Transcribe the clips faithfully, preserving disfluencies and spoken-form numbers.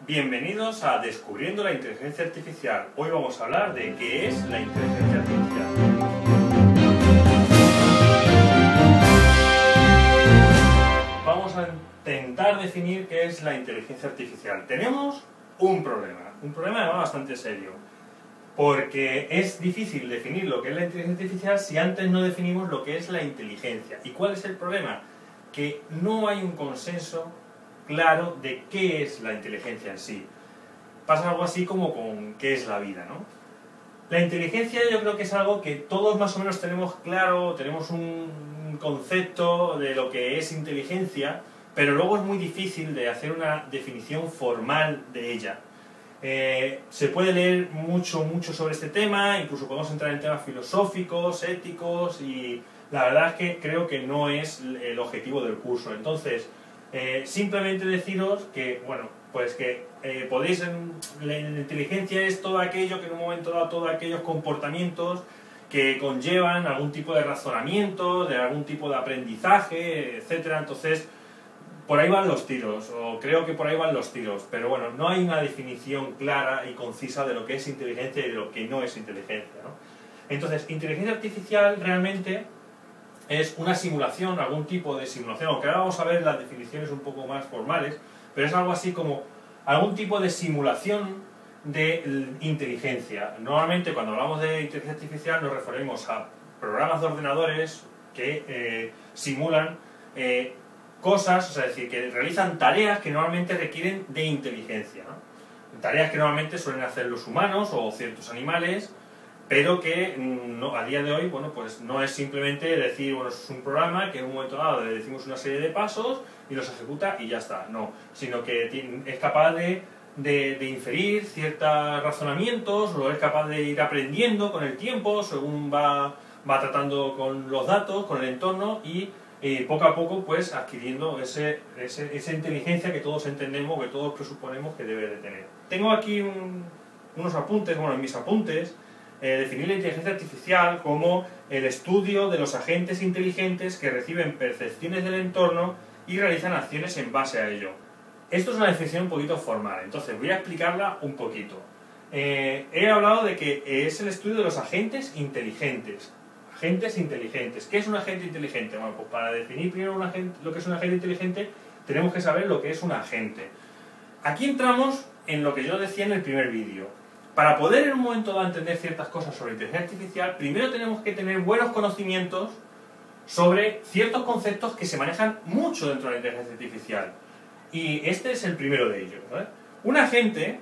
Bienvenidos a Descubriendo la Inteligencia Artificial. Hoy vamos a hablar de qué es la inteligencia artificial. Vamos a intentar definir qué es la inteligencia artificial. Tenemos un problema, un problema además bastante serio, porque es difícil definir lo que es la inteligencia artificial si antes no definimos lo que es la inteligencia. ¿Y cuál es el problema? Que no hay un consenso claro de qué es la inteligencia en sí. Pasa algo así como con qué es la vida, ¿no? La inteligencia yo creo que es algo que todos más o menos tenemos claro, tenemos un concepto de lo que es inteligencia, pero luego es muy difícil de hacer una definición formal de ella. Eh, se puede leer mucho, mucho sobre este tema, incluso podemos entrar en temas filosóficos, éticos, y la verdad es que creo que no es el objetivo del curso. Entonces, Eh, simplemente deciros que, bueno, pues que eh, podéis, en, la inteligencia es todo aquello que en un momento dado, todos aquellos comportamientos que conllevan algún tipo de razonamiento, de algún tipo de aprendizaje, etcétera. Entonces, por ahí van los tiros, o creo que por ahí van los tiros, pero bueno, no hay una definición clara y concisa de lo que es inteligencia y de lo que no es inteligencia, ¿no? Entonces, inteligencia artificial realmente es una simulación, algún tipo de simulación, aunque ahora vamos a ver las definiciones un poco más formales, pero es algo así como algún tipo de simulación de inteligencia. Normalmente cuando hablamos de inteligencia artificial nos referimos a programas de ordenadores que eh, simulan eh, cosas, o sea, es decir, que realizan tareas que normalmente requieren de inteligencia, ¿no? Tareas que normalmente suelen hacer los humanos o ciertos animales, pero que no, a día de hoy, bueno, pues no es simplemente decir, bueno, es un programa que en un momento dado le decimos una serie de pasos y los ejecuta y ya está, no, sino que tiene, es capaz de, de, de inferir ciertos razonamientos, o es capaz de ir aprendiendo con el tiempo, según va, va tratando con los datos, con el entorno y eh, poco a poco pues adquiriendo ese, ese, esa inteligencia que todos entendemos, que todos presuponemos que debe de tener. Tengo aquí un, unos apuntes, bueno, en mis apuntes, Eh, definir la inteligencia artificial como el estudio de los agentes inteligentes que reciben percepciones del entorno y realizan acciones en base a ello. Esto es una definición un poquito formal, entonces voy a explicarla un poquito. Eh, he hablado de que es el estudio de los agentes inteligentes. Agentes inteligentes. ¿Qué es un agente inteligente? Bueno, pues para definir primero un agente, lo que es un agente inteligente, tenemos que saber lo que es un agente. Aquí entramos en lo que yo decía en el primer vídeo. Para poder en un momento dado entender ciertas cosas sobre inteligencia artificial, primero tenemos que tener buenos conocimientos sobre ciertos conceptos que se manejan mucho dentro de la inteligencia artificial. Y este es el primero de ellos, ¿vale? Un agente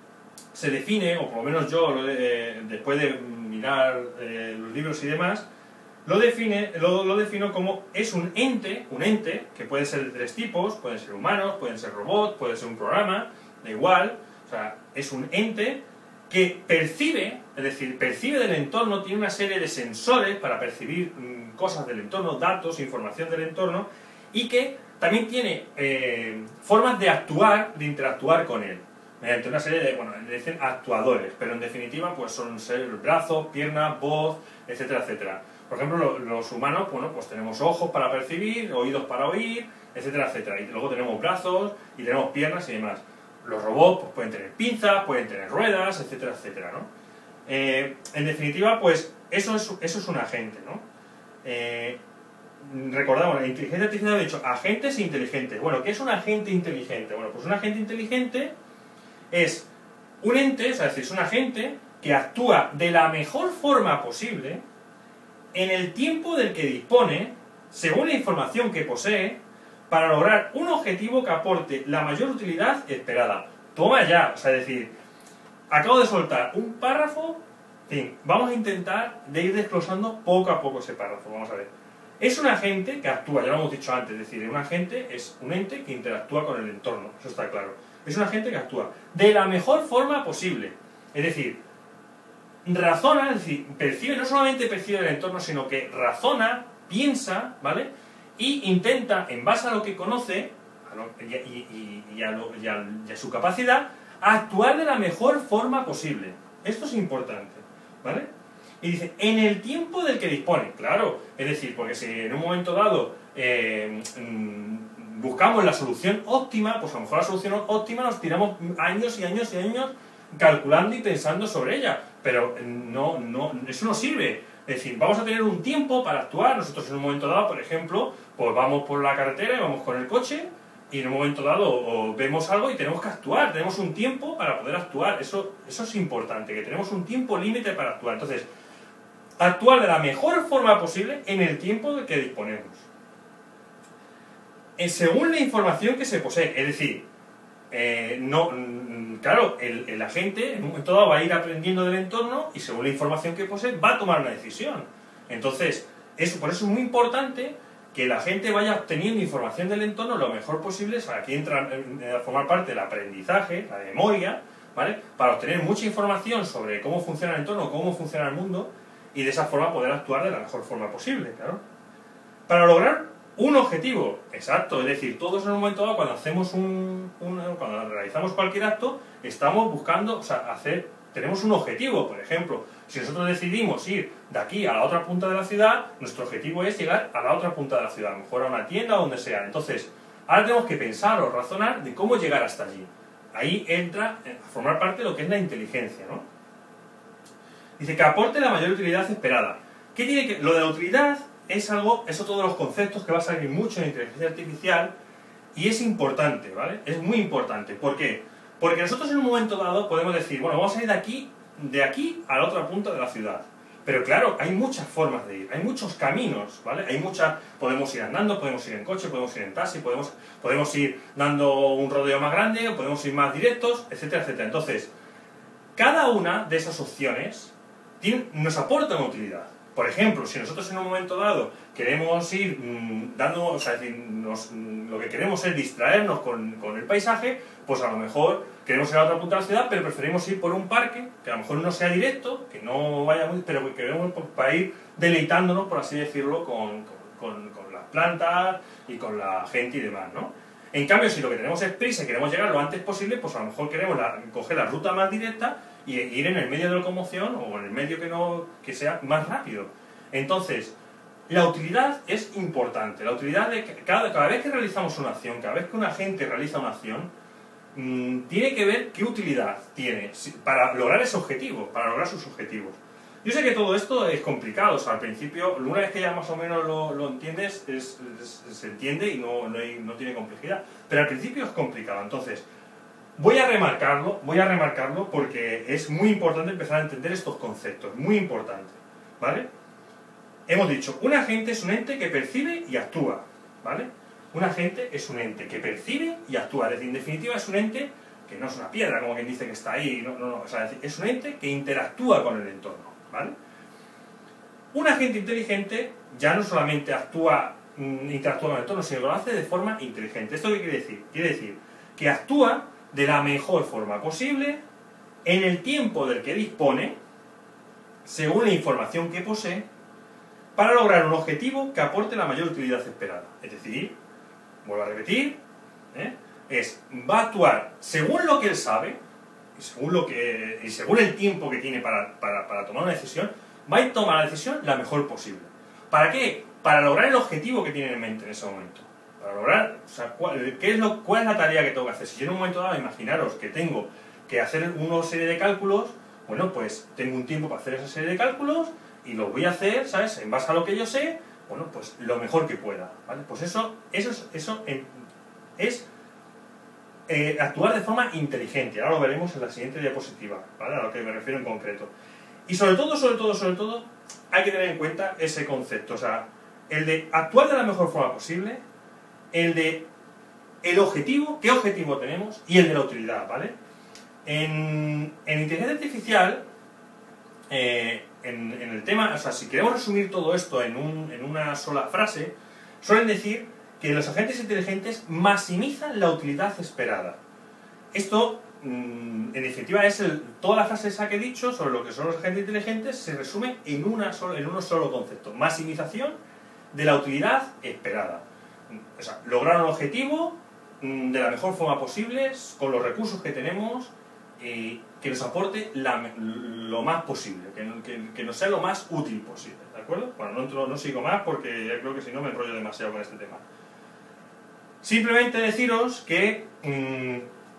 se define, o por lo menos yo, eh, después de mirar eh, los libros y demás, lo, define, lo, lo defino como es un ente, un ente, que puede ser de tres tipos, pueden ser humanos, pueden ser robots, puede ser un programa, da igual, o sea, es un ente que percibe, es decir, percibe del entorno, tiene una serie de sensores para percibir mmm, cosas del entorno, datos, información del entorno, y que también tiene eh, formas de actuar, de interactuar con él, mediante una serie de, bueno, le dicen actuadores, pero en definitiva pues son ser brazos, piernas, voz, etcétera, etcétera. Por ejemplo, lo, los humanos, bueno, pues tenemos ojos para percibir, oídos para oír, etcétera, etcétera, y luego tenemos brazos y tenemos piernas y demás. Los robots pues, pueden tener pinzas, pueden tener ruedas, etcétera, etcétera, ¿no? Eh, en definitiva, pues eso es, eso es un agente, ¿no? Eh, recordamos, la inteligencia artificial ha dicho agentes inteligentes. Bueno, ¿qué es un agente inteligente? Bueno, pues un agente inteligente es un ente, o sea, es decir, es un agente que actúa de la mejor forma posible en el tiempo del que dispone, según la información que posee, para lograr un objetivo que aporte la mayor utilidad esperada. Toma ya, o sea, es decir, acabo de soltar un párrafo, en fin, vamos a intentar de ir desglosando poco a poco ese párrafo, vamos a ver. Es un agente que actúa, ya lo hemos dicho antes, es decir, un agente es un ente que interactúa con el entorno, eso está claro. Es un agente que actúa de la mejor forma posible, es decir, razona, es decir, percibe, no solamente percibe el entorno, sino que razona, piensa, ¿vale?, y intenta, en base a lo que conoce a lo, y, y, y, a lo, y, a, y a su capacidad, actuar de la mejor forma posible. Esto es importante, ¿vale? Y dice, en el tiempo del que dispone, claro, es decir, porque si en un momento dado eh, buscamos la solución óptima, pues a lo mejor la solución óptima nos tiramos años y años y años calculando y pensando sobre ella, pero no, no, eso no sirve. Es decir, vamos a tener un tiempo para actuar. Nosotros en un momento dado, por ejemplo, pues vamos por la carretera y vamos con el coche y en un momento dado o vemos algo y tenemos que actuar, tenemos un tiempo para poder actuar. Eso, eso es importante, que tenemos un tiempo límite para actuar. Entonces, actuar de la mejor forma posible en el tiempo de que disponemos. Según la información que se posee, es decir, eh, no, claro, el, el agente en un momento dado va a ir aprendiendo del entorno y según la información que posee va a tomar una decisión. Entonces, eso, por eso es muy importante que la gente vaya obteniendo información del entorno lo mejor posible. O sea, aquí entra a formar parte del aprendizaje, la memoria, ¿vale? Para obtener mucha información sobre cómo funciona el entorno, cómo funciona el mundo y de esa forma poder actuar de la mejor forma posible, claro. Para lograr un objetivo, exacto, es decir, todos en un momento dado cuando hacemos un, un cuando realizamos cualquier acto, estamos buscando, o sea, hacer, tenemos un objetivo. Por ejemplo, si nosotros decidimos ir de aquí a la otra punta de la ciudad, nuestro objetivo es llegar a la otra punta de la ciudad, a lo mejor a una tienda o donde sea. Entonces, ahora tenemos que pensar o razonar de cómo llegar hasta allí. Ahí entra a formar parte de lo que es la inteligencia, ¿no? Dice que aporte la mayor utilidad esperada. ¿Qué tiene que...? Lo de la utilidad es algo, es otro de los conceptos que va a salir mucho en inteligencia artificial y es importante, ¿vale? Es muy importante. ¿Por qué? Porque nosotros en un momento dado podemos decir, bueno, vamos a ir de aquí, de aquí a la otra punta de la ciudad. Pero claro, hay muchas formas de ir, hay muchos caminos, ¿vale? Hay muchas, podemos ir andando, podemos ir en coche, podemos ir en taxi, podemos, podemos ir dando un rodeo más grande, podemos ir más directos, etcétera, etcétera. Entonces, cada una de esas opciones tiene, nos aporta una utilidad. Por ejemplo, si nosotros en un momento dado queremos ir mmm, dando, o sea, es decir, nos, lo que queremos es distraernos con, con el paisaje, pues a lo mejor queremos ir a la otra punta de la ciudad, pero preferimos ir por un parque, que a lo mejor no sea directo, que no vaya muy, pero que queremos pues, para ir deleitándonos, por así decirlo, con, con, con las plantas y con la gente y demás, ¿no? En cambio, si lo que tenemos es prisa y queremos llegar lo antes posible, pues a lo mejor queremos la, coger la ruta más directa y ir en el medio de locomoción o en el medio que, no, que sea más rápido. Entonces, la utilidad es importante. La utilidad de que cada, cada vez que realizamos una acción, cada vez que un agente realiza una acción, mmm, tiene que ver qué utilidad tiene para lograr ese objetivo, para lograr sus objetivos. Yo sé que todo esto es complicado, o sea, al principio, una vez que ya más o menos lo, lo entiendes, es, es, se entiende y no, no, hay, no tiene complejidad, pero al principio es complicado. Entonces, voy a remarcarlo, voy a remarcarlo porque es muy importante empezar a entender estos conceptos, muy importante, ¿vale? Hemos dicho, un agente es un ente que percibe y actúa, ¿vale? Un agente es un ente que percibe y actúa, es decir, en definitiva es un ente que no es una piedra, como quien dice que está ahí, no, no, no, o sea, es un ente que interactúa con el entorno, ¿vale? Un agente inteligente ya no solamente actúa, interactúa con el entorno, sino que lo hace de forma inteligente. ¿Esto qué quiere decir? Quiere decir que actúa de la mejor forma posible, en el tiempo del que dispone, según la información que posee, para lograr un objetivo que aporte la mayor utilidad esperada. Es decir, vuelvo a repetir, ¿eh? es, va a actuar según lo que él sabe, y según, lo que, y según el tiempo que tiene para, para, para tomar una decisión, va a tomar la decisión la mejor posible. ¿Para qué? Para lograr el objetivo que tiene en mente en ese momento. Para lograr, o sea, ¿cuál, qué es lo, ¿cuál es la tarea que tengo que hacer? Si yo en un momento dado, imaginaros que tengo que hacer una serie de cálculos, bueno, pues tengo un tiempo para hacer esa serie de cálculos y los voy a hacer, ¿sabes? En base a lo que yo sé, bueno, pues lo mejor que pueda, ¿vale? Pues eso, eso, es, eso es eh, actuar de forma inteligente. Ahora lo veremos en la siguiente diapositiva, ¿vale? A lo que me refiero en concreto. Y sobre todo, sobre todo, sobre todo, hay que tener en cuenta ese concepto, o sea, el de actuar de la mejor forma posible, el de el objetivo, qué objetivo tenemos, y el de la utilidad, ¿vale? En, en inteligencia artificial, eh, en, en el tema, o sea, si queremos resumir todo esto en, un, en una sola frase, suelen decir que los agentes inteligentes maximizan la utilidad esperada. Esto, en definitiva, es el, toda la frase esa que he dicho sobre lo que son los agentes inteligentes se resume en, una sola, en uno solo concepto: maximización de la utilidad esperada. O sea, lograr un objetivo de la mejor forma posible, con los recursos que tenemos, eh, que nos aporte la, lo más posible, que, que, que nos sea lo más útil posible, ¿de acuerdo? Bueno, no, no sigo más porque ya creo que si no me enrollo demasiado con este tema. Simplemente deciros que mmm,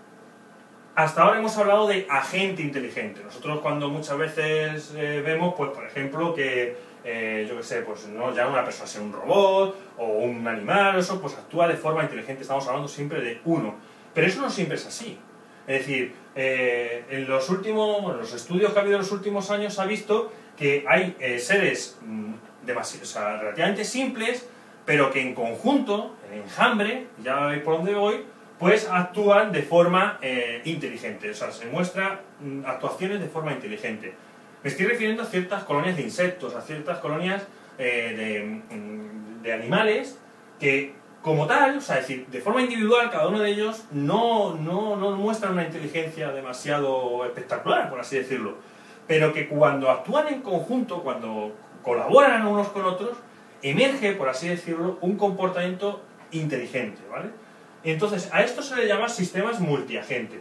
hasta ahora hemos hablado de agente inteligente. Nosotros cuando muchas veces eh, vemos, pues por ejemplo, que eh, yo qué sé, pues no ya una persona sea un robot o un animal, eso pues actúa de forma inteligente. Estamos hablando siempre de uno. Pero eso no siempre es así. Es decir, eh, en los últimos, bueno, los estudios que ha habido en los últimos años se ha visto que hay eh, seres mmm, demasiado, o sea, relativamente simples, pero que en conjunto, en enjambre, ya veis por dónde voy, pues actúan de forma eh, inteligente, o sea, se muestran mm, actuaciones de forma inteligente. Me estoy refiriendo a ciertas colonias de insectos, a ciertas colonias eh, de, mm, de animales que, como tal, o sea, es decir, de forma individual, cada uno de ellos no, no, no muestran una inteligencia demasiado espectacular, por así decirlo, pero que cuando actúan en conjunto, cuando colaboran unos con otros, emerge, por así decirlo, un comportamiento inteligente, ¿vale? Entonces, a esto se le llama sistemas multiagente.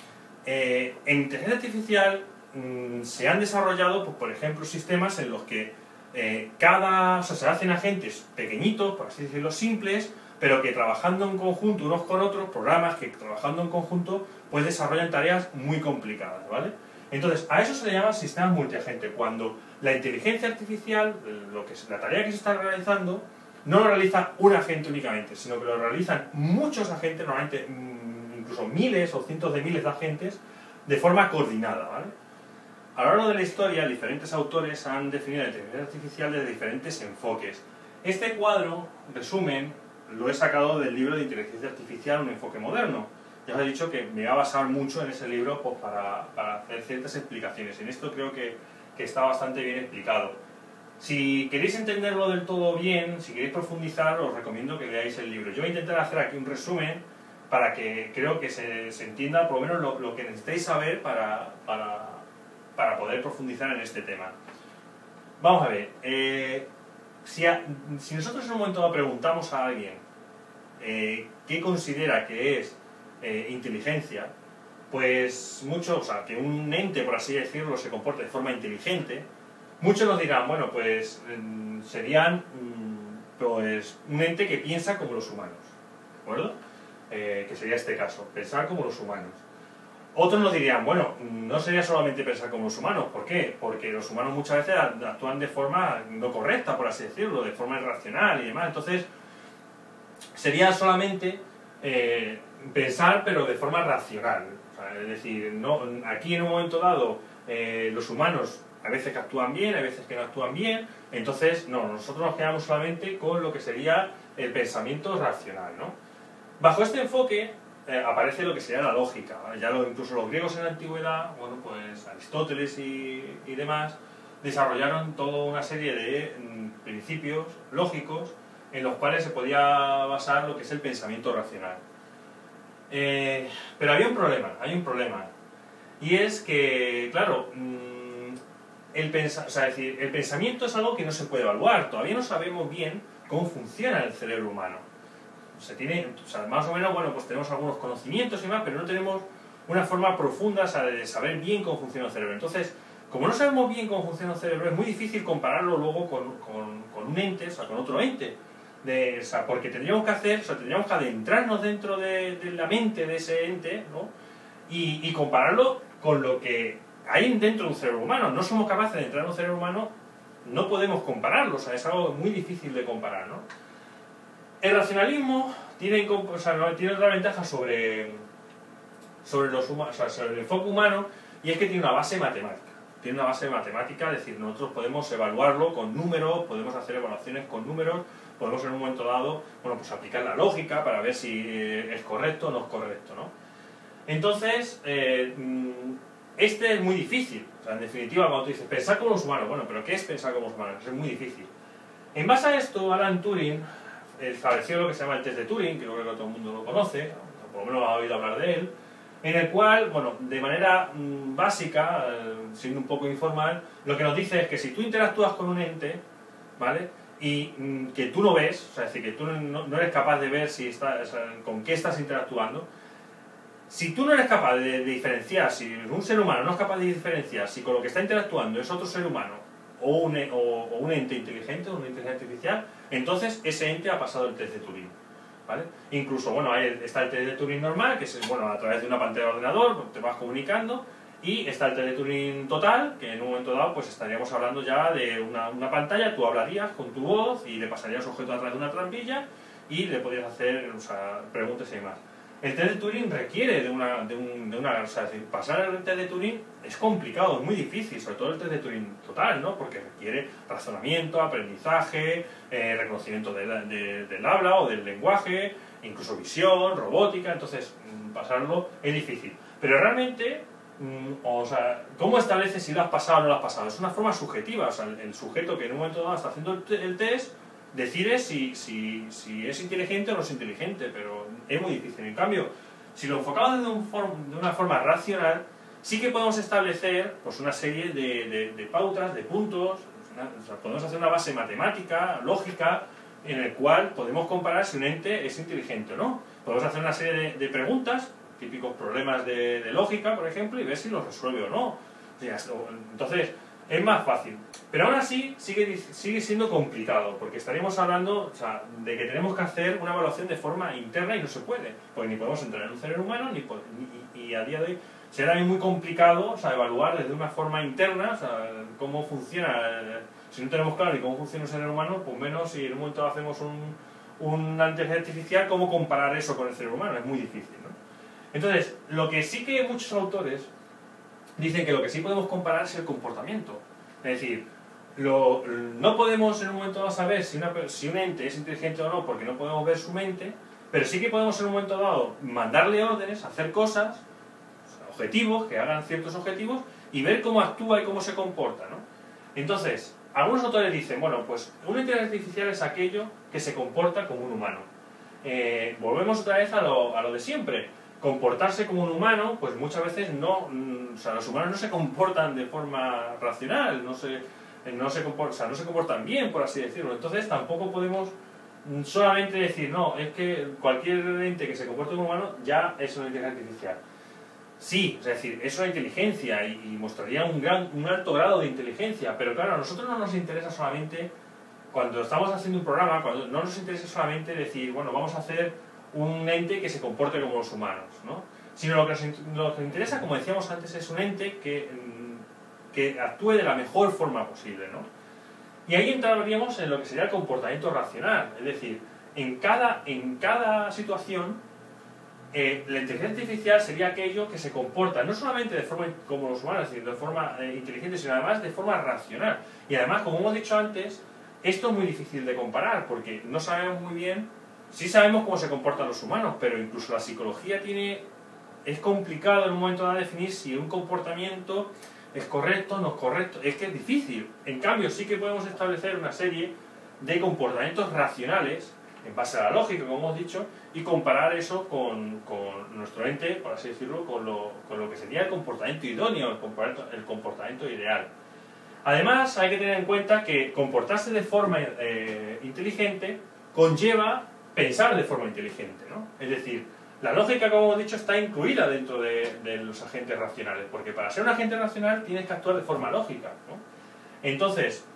Eh, en inteligencia artificial mmm, se han desarrollado, pues, por ejemplo, sistemas en los que eh, cada, o sea, se hacen agentes pequeñitos, por así decirlo, simples, pero que trabajando en conjunto unos con otros, programas que trabajando en conjunto, pues desarrollan tareas muy complicadas, ¿vale? Entonces, a eso se le llama sistemas multiagente, cuando la inteligencia artificial, lo que es, la tarea que se está realizando, no lo realiza un agente únicamente, sino que lo realizan muchos agentes, normalmente incluso miles o cientos de miles de agentes, de forma coordinada, ¿vale? A lo largo de la historia, diferentes autores han definido la inteligencia artificial desde diferentes enfoques. Este cuadro, resumen, lo he sacado del libro de Inteligencia Artificial, un enfoque moderno. Ya os he dicho que me voy a basar mucho en ese libro pues, para, para hacer ciertas explicaciones. En esto creo que, que está bastante bien explicado. Si queréis entenderlo del todo bien, si queréis profundizar, os recomiendo que leáis el libro. Yo voy a intentar hacer aquí un resumen para que creo que se, se entienda por lo menos lo, lo que necesitáis saber para, para, para poder profundizar en este tema. Vamos a ver, eh, si, a, si nosotros en un momento dado preguntamos a alguien eh, qué considera que es eh, inteligencia, pues muchos, o sea, que un ente, por así decirlo, se comporte de forma inteligente, muchos nos dirán, bueno, pues serían pues, un ente que piensa como los humanos, ¿de acuerdo? Eh, que sería este caso, pensar como los humanos. Otros nos dirían, bueno, no sería solamente pensar como los humanos, ¿por qué? Porque los humanos muchas veces actúan de forma no correcta, por así decirlo, de forma irracional y demás, entonces sería solamente eh, pensar pero de forma racional, o sea, es decir, no, aquí en un momento dado eh, los humanos a veces que actúan bien, a veces que no actúan bien, entonces no, nosotros nos quedamos solamente con lo que sería el pensamiento racional, ¿no? Bajo este enfoque eh, aparece lo que sería la lógica, ¿vale? Ya lo, incluso los griegos en la antigüedad, bueno, pues Aristóteles y, y demás, desarrollaron toda una serie de mm, principios lógicos en los cuales se podía basar lo que es el pensamiento racional. Eh, pero había un problema, hay un problema, y es que, claro, el, pensa, o sea, es decir, el pensamiento es algo que no se puede evaluar, todavía no sabemos bien cómo funciona el cerebro humano. Se tiene, o sea, más o menos, bueno, pues tenemos algunos conocimientos y más, pero no tenemos una forma profunda, o sea, de saber bien cómo funciona el cerebro. Entonces, como no sabemos bien cómo funciona el cerebro, es muy difícil compararlo luego con, con, con un ente, o sea, con otro ente. De, o sea, porque tendríamos que hacer, o sea, tendríamos que adentrarnos dentro de, de la mente de ese ente, ¿no? Y, y compararlo con lo que hay dentro de un cerebro humano. No somos capaces de entrar en un cerebro humano, no podemos compararlo, o sea, es algo muy difícil de comparar, ¿no? El racionalismo tiene, o sea, tiene otra ventaja sobre, sobre, los humanos, o sea, sobre el enfoque humano, y es que tiene una base matemática. Tiene una base matemática, es decir, nosotros podemos evaluarlo con números, podemos hacer evaluaciones con números, podemos en un momento dado, bueno, pues aplicar la lógica para ver si es correcto o no es correcto, ¿no? Entonces, eh, este es muy difícil. O sea, en definitiva, cuando tú dices pensar como los humanos, bueno, pero ¿qué es pensar como los humanos? Es muy difícil. En base a esto, Alan Turing estableció lo que se llama el test de Turing, que creo que todo el mundo lo conoce, o por lo menos ha oído hablar de él, en el cual, bueno, de manera mmm, básica, eh, siendo un poco informal, lo que nos dice es que si tú interactúas con un ente, ¿vale?, y mmm, que tú no ves, o sea, es decir, que tú no, no eres capaz de ver si está, o sea, con qué estás interactuando, si tú no eres capaz de, de diferenciar, si un ser humano no es capaz de diferenciar si con lo que está interactuando es otro ser humano o un, o, o un ente inteligente, una inteligencia artificial, entonces ese ente ha pasado el test de Turing. ¿vale? Incluso, bueno, ahí está el test de Turing normal, que es, bueno, a través de una pantalla de ordenador te vas comunicando, y está el test de Turing total, que en un momento dado pues estaríamos hablando ya de una, una pantalla, tú hablarías con tu voz y le pasarías objeto a través de una trampilla y le podrías hacer, o sea, preguntas y demás. El test de Turing requiere de una, de, un, de una... O sea, es decir, pasar el test de Turing es complicado, es muy difícil, sobre todo el test de Turing total, ¿no? Porque requiere razonamiento, aprendizaje, eh, reconocimiento de la, de, del habla o del lenguaje, incluso visión, robótica, entonces pasarlo es difícil. Pero realmente, o sea, ¿cómo estableces si lo has pasado o no lo has pasado? Es una forma subjetiva, o sea, el, el sujeto que en un momento dado está haciendo el, el test decide si, si, si es inteligente o no es inteligente, pero es muy difícil. En cambio, si lo enfocamos de, un form, de una forma racional, sí que podemos establecer pues, una serie de, de, de pautas, de puntos, una, o sea, podemos hacer una base matemática, lógica, en el cual podemos comparar si un ente es inteligente o no. Podemos hacer una serie de, de preguntas, típicos problemas de, de lógica, por ejemplo, y ver si los resuelve o no. O sea, entonces, es más fácil. Pero aún así sigue, sigue siendo complicado, porque estaríamos hablando, o sea, de que tenemos que hacer una evaluación de forma interna y no se puede, porque ni podemos entrar en un cerebro humano, ni, ni y a día de hoy será muy complicado, o sea, evaluar desde una forma interna, o sea, cómo funciona. Si no tenemos claro ni cómo funciona un cerebro humano, pues menos si en un momento hacemos un, un inteligencia artificial, cómo comparar eso con el cerebro humano, es muy difícil, ¿no? Entonces, lo que sí que muchos autores dicen que lo que sí podemos comparar es el comportamiento. Es decir, lo, no podemos en un momento dado saber si, una, si un ente es inteligente o no porque no podemos ver su mente, pero sí que podemos en un momento dado mandarle órdenes, hacer cosas, objetivos, que hagan ciertos objetivos, y ver cómo actúa y cómo se comporta, ¿no? Entonces, algunos autores dicen, bueno, pues una inteligencia artificial es aquello que se comporta como un humano. Eh, volvemos otra vez a lo, a lo de siempre. Comportarse como un humano, pues muchas veces no, o sea, los humanos no se comportan de forma racional, no se, no se, comportan, o sea, no se comportan bien, por así decirlo. Entonces tampoco podemos solamente decir, no, es que cualquier ente que se comporte como humano ya es una inteligencia artificial. Sí, es decir, es una inteligencia y, y mostraría un, gran, un alto grado de inteligencia, pero claro, a nosotros no nos interesa solamente, cuando estamos haciendo un programa, cuando no nos interesa solamente decir, bueno, vamos a hacer un ente que se comporte como los humanos, ¿no? Sino lo que nos, lo que nos interesa, como decíamos antes, es un ente que, que actúe de la mejor forma posible, ¿no? Y ahí entraríamos en lo que sería el comportamiento racional, es decir, en cada, en cada situación, eh, la inteligencia artificial sería aquello que se comporta no solamente de forma como los humanos, sino de forma eh, inteligente, sino además de forma racional. Y además, como hemos dicho antes, esto es muy difícil de comparar, porque no sabemos muy bien. Sí sabemos cómo se comportan los humanos, pero incluso la psicología tiene... Es complicado en un momento dado definir si un comportamiento es correcto o no es correcto. Es que es difícil. En cambio, sí que podemos establecer una serie de comportamientos racionales, en base a la lógica, como hemos dicho, y comparar eso con, con nuestro ente, por así decirlo, con lo, con lo que sería el comportamiento idóneo, el comportamiento, el comportamiento ideal. Además, hay que tener en cuenta que comportarse de forma eh, inteligente conlleva pensar de forma inteligente, ¿no? Es decir, la lógica, como hemos dicho, está incluida dentro de, de los agentes racionales, porque para ser un agente racional tienes que actuar de forma lógica, ¿no? Entonces,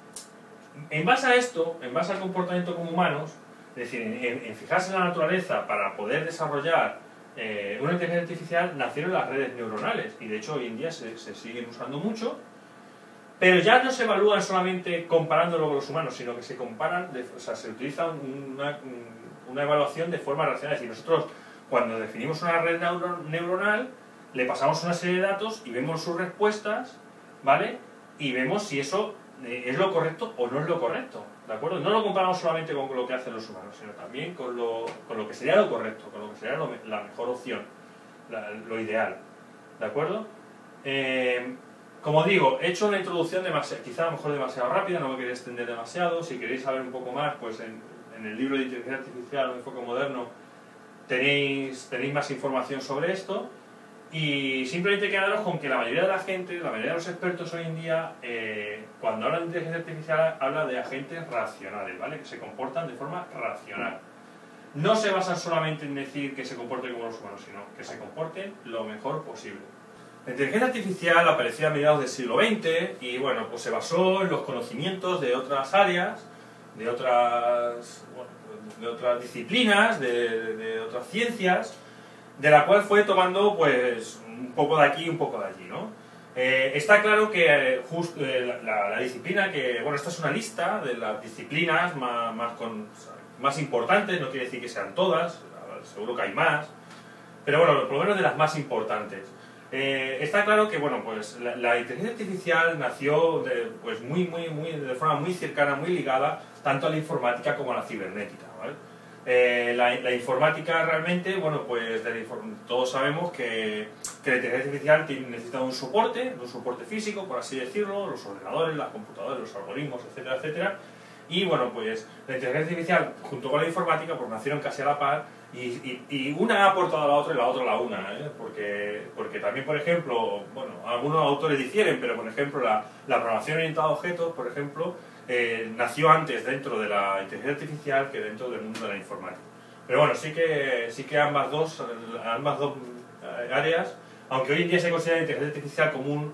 en base a esto, en base al comportamiento como humanos, es decir, en, en fijarse en la naturaleza para poder desarrollar eh, una inteligencia artificial, nacieron las redes neuronales, y de hecho hoy en día se, se siguen usando mucho, pero ya no se evalúan solamente comparándolo con los humanos, sino que se comparan, de, o sea, se utiliza una, una evaluación de forma racional. Es decir, nosotros cuando definimos una red neuro, neuronal, le pasamos una serie de datos y vemos sus respuestas, ¿vale? Y vemos si eso eh, es lo correcto o no es lo correcto, ¿de acuerdo? No lo comparamos solamente con lo que hacen los humanos, sino también con lo, con lo que sería lo correcto, con lo que sería lo, la mejor opción, la, lo ideal, ¿de acuerdo? Eh, Como digo, he hecho una introducción demasiado, quizá a lo mejor demasiado rápida, no me quería extender demasiado. Si queréis saber un poco más, pues en, en el libro de Inteligencia Artificial, un enfoque moderno, tenéis, tenéis más información sobre esto. Y simplemente quedaros con que la mayoría de la gente, la mayoría de los expertos hoy en día, eh, cuando hablan de inteligencia artificial, habla de agentes racionales, ¿vale? Que se comportan de forma racional. No se basan solamente en decir que se comporten como los humanos, sino que se comporten lo mejor posible. La inteligencia artificial apareció a mediados del siglo veinte y bueno, pues se basó en los conocimientos de otras áreas, de otras, bueno, de otras disciplinas, de, de otras ciencias, de la cual fue tomando pues un poco de aquí y un poco de allí, ¿no? Eh, está claro que eh, just, eh, la, la disciplina que, bueno, esta es una lista de las disciplinas más, más, con, más importantes, no quiere decir que sean todas, seguro que hay más, pero bueno, por lo menos de las más importantes. Eh, está claro que, bueno, pues la, la inteligencia artificial nació de, pues muy, muy, muy, de forma muy cercana, muy ligada, tanto a la informática como a la cibernética, ¿vale? Eh, la, la informática realmente, bueno, pues de la inform todos sabemos que, que la inteligencia artificial tiene, necesita un soporte, un soporte físico, por así decirlo, los ordenadores, las computadoras, los algoritmos, etcétera, etcétera. Y bueno, pues la inteligencia artificial junto con la informática pues nacieron casi a la par y, y, y una ha aportado a la otra y la otra a la una, ¿eh? porque, porque también, por ejemplo, bueno, algunos autores difieren, pero por ejemplo la, la programación orientada a objetos, por ejemplo, Eh, nació antes dentro de la inteligencia artificial que dentro del mundo de la informática. Pero bueno, sí que, sí que ambas dos, ambas dos áreas, aunque hoy en día se considera la inteligencia artificial como un,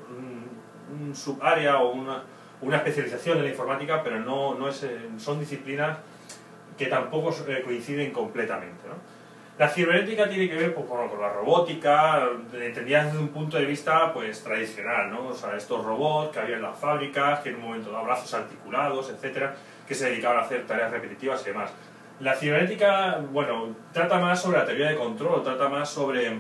un, un subárea o una, una especialización de la informática, pero no, no es, son disciplinas que tampoco coinciden completamente, ¿no? La cibernética tiene que ver pues, bueno, con la robótica, entendida desde un punto de vista pues, tradicional, ¿no? O sea, estos robots que había en las fábricas, que en un momento dado brazos articulados, etcétera, que se dedicaban a hacer tareas repetitivas y demás. La cibernética, bueno, trata más sobre la teoría de control, trata más sobre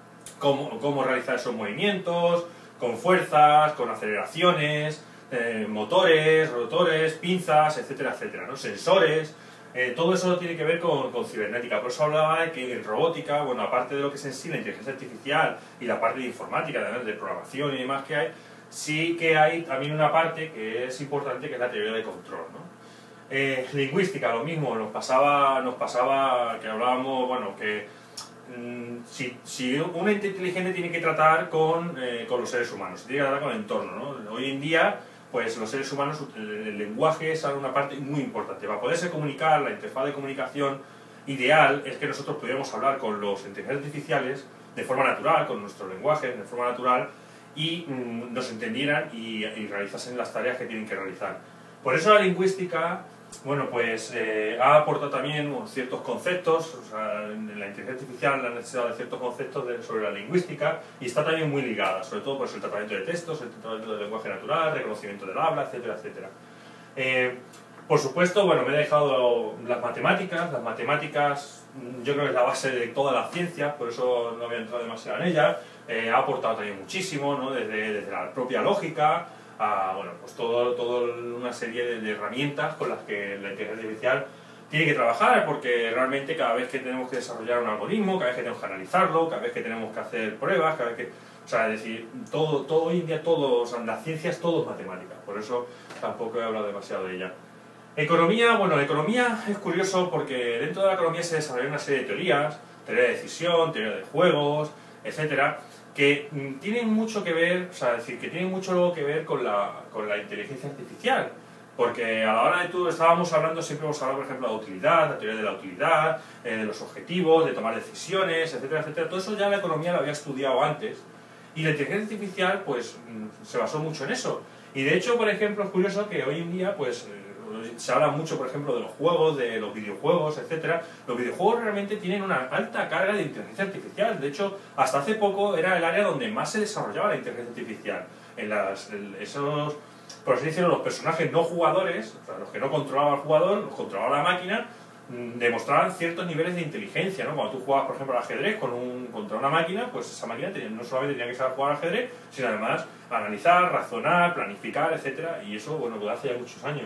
cómo, cómo realizar esos movimientos, con fuerzas, con aceleraciones, eh, motores, rotores, pinzas, etcétera, etcétera, ¿no? Sensores. Eh, todo eso tiene que ver con, con cibernética, por eso hablaba de que en robótica, bueno, aparte de lo que es en sí la inteligencia artificial y la parte de informática, además de programación y demás que hay, sí que hay también una parte que es importante, que es la teoría de control, ¿no? Eh, lingüística, lo mismo, nos pasaba, nos pasaba que hablábamos, bueno, que mmm, si, si un ente inteligente tiene que tratar con, eh, con los seres humanos, tiene que tratar con el entorno, ¿no? Hoy en día pues los seres humanos, el, el lenguaje es una parte muy importante. Para poderse comunicar, la interfaz de comunicación ideal es que nosotros pudiéramos hablar con los inteligencias artificiales de forma natural, con nuestro lenguaje de forma natural, y mmm, nos entendieran y, y realizasen las tareas que tienen que realizar. Por eso la lingüística, bueno, pues eh, ha aportado también bueno, ciertos conceptos, o sea, en la inteligencia artificial la necesidad de ciertos conceptos de, sobre la lingüística, y está también muy ligada, sobre todo pues, el tratamiento de textos, el tratamiento del lenguaje natural, reconocimiento del habla, etcétera, etcétera. Eh, por supuesto, bueno, me he dejado las matemáticas, las matemáticas yo creo que es la base de todas las ciencias, por eso no voy a entrar demasiado en ellas, eh, ha aportado también muchísimo, ¿no? desde, desde la propia lógica, a bueno, pues todo, todo una serie de, de herramientas con las que la inteligencia artificial tiene que trabajar, porque realmente cada vez que tenemos que desarrollar un algoritmo, cada vez que tenemos que analizarlo, cada vez que tenemos que hacer pruebas, cada vez que... O sea, es decir, todo, todo hoy en día, todo, o sea, las ciencias, todo es matemática, por eso tampoco he hablado demasiado de ella. Economía, bueno, la economía es curioso porque dentro de la economía se desarrollan una serie de teorías, teoría de decisión, teoría de juegos, etcétera, que tienen mucho que ver, o sea, es decir, que tienen mucho que ver con la, con la inteligencia artificial, porque a la hora de todo estábamos hablando, siempre hemos hablado, por ejemplo, de la utilidad, la teoría de la utilidad, eh, de los objetivos, de tomar decisiones, etcétera, etcétera. Todo eso ya la economía lo había estudiado antes, y la inteligencia artificial, pues, se basó mucho en eso. Y de hecho, por ejemplo, es curioso que hoy en día, pues, se habla mucho, por ejemplo, de los juegos, de los videojuegos, etcétera. Los videojuegos realmente tienen una alta carga de inteligencia artificial. De hecho, hasta hace poco era el área donde más se desarrollaba la inteligencia artificial. En las, en esos, por así decirlo, los personajes no jugadores, o sea, los que no controlaban al jugador, los controlaba la máquina, demostraban ciertos niveles de inteligencia, ¿no? Cuando tú jugabas, por ejemplo, al ajedrez con un, contra una máquina, pues esa máquina tenía, no solamente tenía que saber jugar al ajedrez, sino además analizar, razonar, planificar, etcétera. Y eso, bueno, pues hace ya muchos años.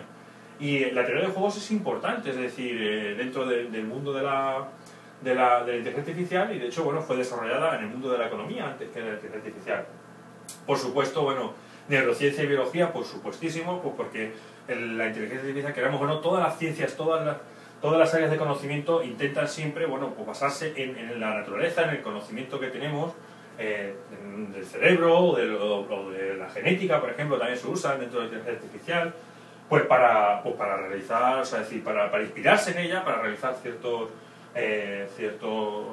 Y la teoría de juegos es importante, es decir, eh, dentro de, del mundo de la, de, la, de la inteligencia artificial, y de hecho, bueno, fue desarrollada en el mundo de la economía antes que en la inteligencia artificial. Por supuesto, bueno, neurociencia y biología, por supuestísimo, pues porque en la inteligencia artificial, queramos o no, todas las ciencias, todas las, todas las áreas de conocimiento intentan siempre, bueno, pues basarse en, en la naturaleza, en el conocimiento que tenemos, eh, del cerebro o de, o, o de la genética, por ejemplo, también se usa dentro de la inteligencia artificial, pues para, pues para realizar, o sea, decir, para, para inspirarse en ella, para realizar ciertos, eh, ciertos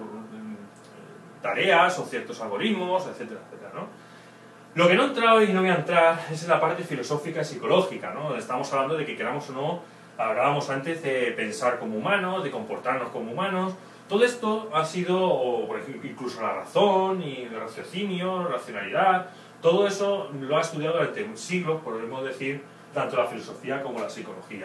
tareas o ciertos algoritmos, etcétera, etcétera, ¿no? Lo que no he entrado y no voy a entrar es en la parte filosófica y psicológica, ¿no? Estamos hablando de que queramos o no, hablábamos antes de pensar como humanos, de comportarnos como humanos. Todo esto ha sido, o por ejemplo, incluso la razón y el raciocinio, racionalidad, todo eso lo ha estudiado durante siglos, podemos decir, tanto la filosofía como la psicología.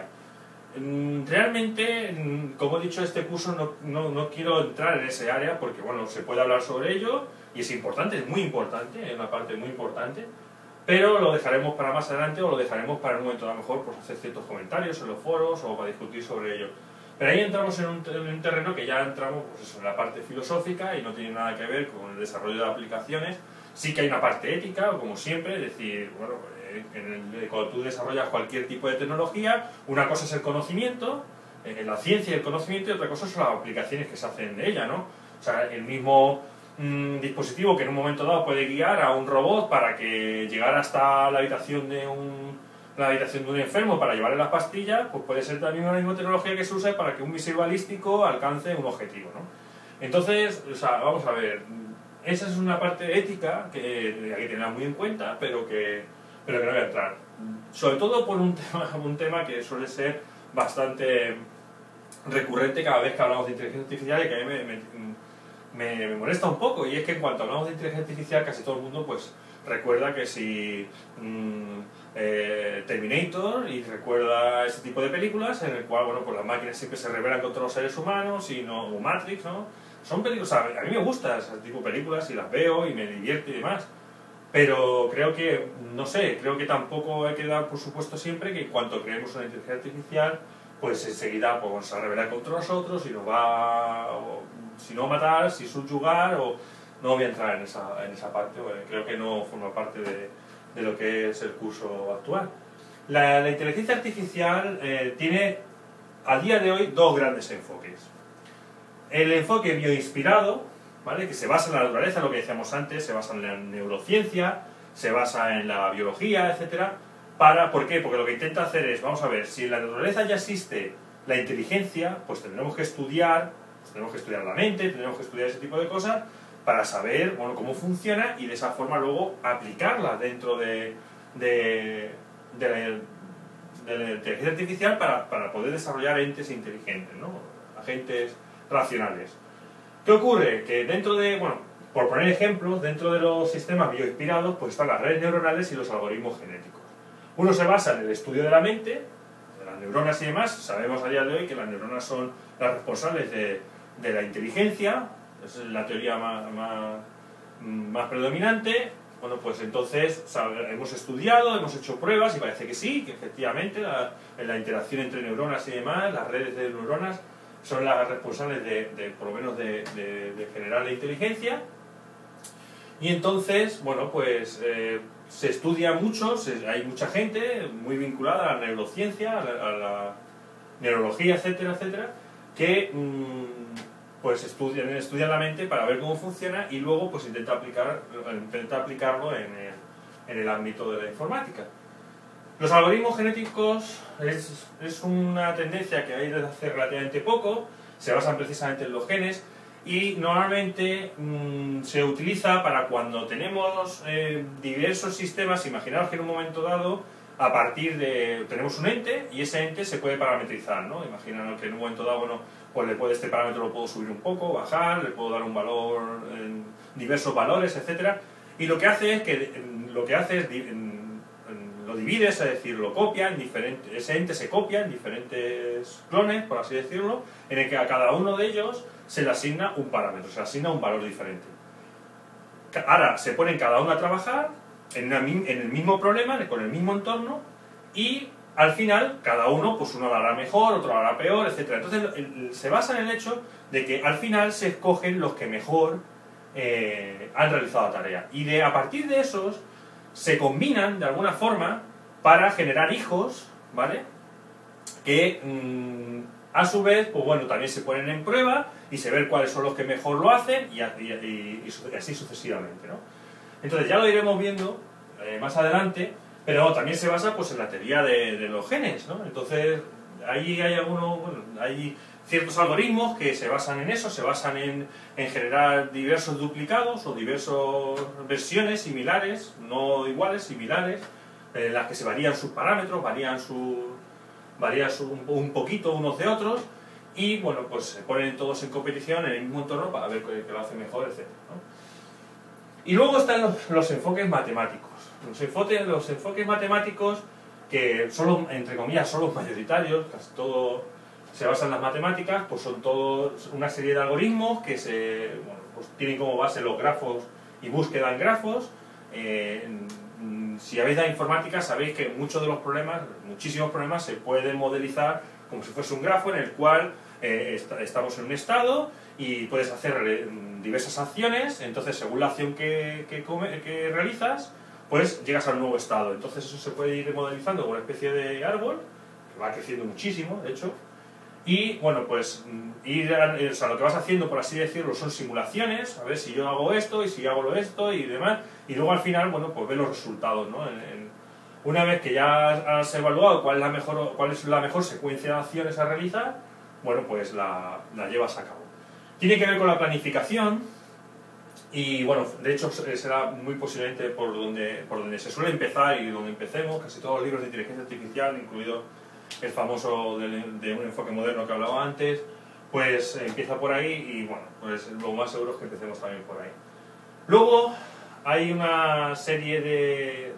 Realmente, como he dicho, este curso no, no, no quiero entrar en ese área porque, bueno, se puede hablar sobre ello y es importante, es muy importante, es una parte muy importante, pero lo dejaremos para más adelante o lo dejaremos para un momento a lo mejor pues, hacer ciertos comentarios en los foros o para discutir sobre ello. Pero ahí entramos en un, en un terreno que ya entramos pues eso, en la parte filosófica y no tiene nada que ver con el desarrollo de aplicaciones. Sí que hay una parte ética, como siempre, es decir, bueno, en el, cuando tú desarrollas cualquier tipo de tecnología, una cosa es el conocimiento, eh, la ciencia y el conocimiento, y otra cosa son las aplicaciones que se hacen de ella, ¿no? O sea, el mismo mmm, dispositivo que en un momento dado puede guiar a un robot para que llegara hasta la habitación de un, la habitación de un enfermo para llevarle las pastillas, pues puede ser también la misma tecnología que se use para que un misil balístico alcance un objetivo, ¿no? Entonces, o sea, vamos a ver, esa es una parte ética que hay que tener muy en cuenta, pero que pero que no voy a entrar. Sobre todo por un tema, un tema que suele ser bastante recurrente cada vez que hablamos de inteligencia artificial y que a mí me, me, me, me molesta un poco, y es que en cuanto hablamos de inteligencia artificial casi todo el mundo pues recuerda que si mmm, eh, Terminator, y recuerda ese tipo de películas en el cual bueno, pues las máquinas siempre se rebelan contra los seres humanos, y no, o Matrix, ¿no? Son películas, a mí me gustan ese tipo de películas y las veo y me divierto y demás. Pero creo que, no sé, creo que tampoco hay que dar por supuesto siempre que en cuanto creemos una inteligencia artificial, pues enseguida pues, vamos a rebelar contra nosotros y nos va, o, si no matar, si subyugar, o no voy a entrar en esa, en esa parte, porque creo que no forma parte de, de lo que es el curso actual. La, la inteligencia artificial eh, tiene a día de hoy dos grandes enfoques. El enfoque bioinspirado, ¿vale? Que se basa en la naturaleza, lo que decíamos antes, se basa en la neurociencia, se basa en la biología, etcétera. Para, ¿por qué? Porque lo que intenta hacer es, vamos a ver, si en la naturaleza ya existe la inteligencia, pues tendremos que estudiar, pues tenemos que estudiar la mente, tendremos que estudiar ese tipo de cosas para saber, bueno, cómo funciona y de esa forma luego aplicarla dentro de, de, de, la, de la inteligencia artificial para, para poder desarrollar entes inteligentes, ¿no? Agentes racionales. ¿Qué ocurre? Que dentro de, bueno, por poner ejemplos, dentro de los sistemas bioinspirados, pues están las redes neuronales y los algoritmos genéticos. Uno se basa en el estudio de la mente, de las neuronas y demás. Sabemos a día de hoy que las neuronas son las responsables de, de la inteligencia, esa es la teoría más, más, más predominante. Bueno, pues entonces sabe, hemos estudiado, hemos hecho pruebas y parece que sí, que efectivamente la, en la interacción entre neuronas y demás, las redes de neuronas son las responsables de, de por lo menos de, de, de generar la inteligencia. Y entonces, bueno, pues eh, se estudia mucho, se, hay mucha gente muy vinculada a la neurociencia, a la, a la neurología, etcétera, etcétera, que mmm, pues estudian, estudian la mente para ver cómo funciona y luego pues intenta, aplicar, intenta aplicarlo en el, en el ámbito de la informática. Los algoritmos genéticos es, es una tendencia que hay desde hace relativamente poco, se basan precisamente en los genes y normalmente mmm, se utiliza para cuando tenemos eh, diversos sistemas. Imaginaos que en un momento dado, a partir de, tenemos un ente y ese ente se puede parametrizar, ¿no? Imaginaos que en un momento dado, bueno, pues le puede, este parámetro lo puedo subir un poco, bajar, le puedo dar un valor, en diversos valores, etcétera. Y lo que hace es que, lo que hace es, lo divides, es decir, lo copia en diferentes, ese ente se copia en diferentes clones, por así decirlo, en el que a cada uno de ellos se le asigna un parámetro, se le asigna un valor diferente. Ahora se ponen cada uno a trabajar en, una, en el mismo problema, con el mismo entorno, y al final cada uno, pues uno lo hará mejor, otro lo hará peor, etcétera. Entonces el, el, se basa en el hecho de que al final se escogen los que mejor eh, han realizado la tarea. Y de, a partir de esos se combinan de alguna forma para generar hijos, ¿vale? Que mmm, a su vez, pues bueno, también se ponen en prueba y se ve cuáles son los que mejor lo hacen y, y, y, y así sucesivamente, ¿no? Entonces ya lo iremos viendo eh, más adelante, pero también se basa pues en la teoría de, de los genes, ¿no? Entonces ahí hay algunos, bueno, hay ciertos algoritmos que se basan en eso, se basan en, en generar diversos duplicados o diversas versiones similares, no iguales, similares, en las que se varían sus parámetros, varían su, varías un, un poquito unos de otros, y bueno, pues se ponen todos en competición en el mismo entorno para ver que, que lo hace mejor, etcétera, ¿no? Y luego están los, los enfoques matemáticos. Los enfoques, los enfoques matemáticos, que son los, entre comillas, son los mayoritarios, casi todo se basa en las matemáticas, pues son todos una serie de algoritmos que se, bueno, pues tienen como base los grafos y búsqueda en grafos. Eh, si habéis dado informática sabéis que muchos de los problemas, muchísimos problemas, se pueden modelizar como si fuese un grafo en el cual eh, est estamos en un estado y puedes hacer eh, diversas acciones. Entonces, según la acción que, que, come, que realizas, pues llegas al nuevo estado. Entonces eso se puede ir modelizando como una especie de árbol, que va creciendo muchísimo, de hecho. Y bueno, pues ir a, o sea, lo que vas haciendo, por así decirlo, son simulaciones, a ver si yo hago esto y si yo hago esto y demás, y luego al final, bueno, pues ver los resultados, ¿no? En, en, una vez que ya has evaluado cuál es la mejor, cuál es la mejor secuencia de acciones a realizar, bueno, pues la, la llevas a cabo. Tiene que ver con la planificación y, bueno, de hecho será muy posiblemente por donde, por donde se suele empezar y donde empecemos. Casi todos los libros de inteligencia artificial, incluido el famoso de, de un enfoque moderno que hablaba antes, pues empieza por ahí y, bueno, pues lo más seguro es que empecemos también por ahí. Luego hay una serie de,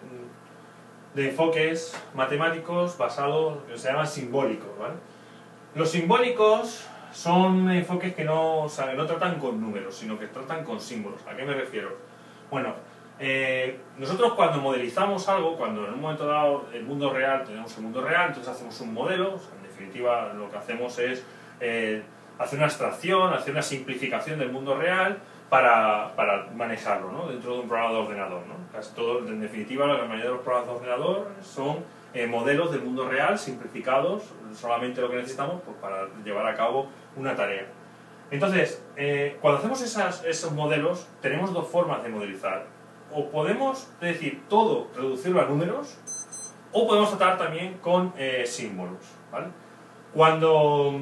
de enfoques matemáticos basados, que se llaman simbólicos, ¿vale? Los simbólicos son enfoques que no, o sea, no tratan con números, sino que tratan con símbolos. ¿A qué me refiero? Bueno, eh, nosotros cuando modelizamos algo, cuando en un momento dado el mundo real, tenemos el mundo real, entonces hacemos un modelo, o sea, en definitiva lo que hacemos es eh, hacer una abstracción, hacer una simplificación del mundo real para, para manejarlo, ¿no? Dentro de un programa de ordenador, ¿no? Casi todo, en definitiva, la mayoría de los programas de ordenador son eh, modelos del mundo real simplificados, solamente lo que necesitamos pues, para llevar a cabo una tarea. Entonces, eh, cuando hacemos esas, esos modelos, tenemos dos formas de modelizar. O podemos decir todo, reducirlo a números, o podemos tratar también con eh, símbolos, ¿vale? Cuando,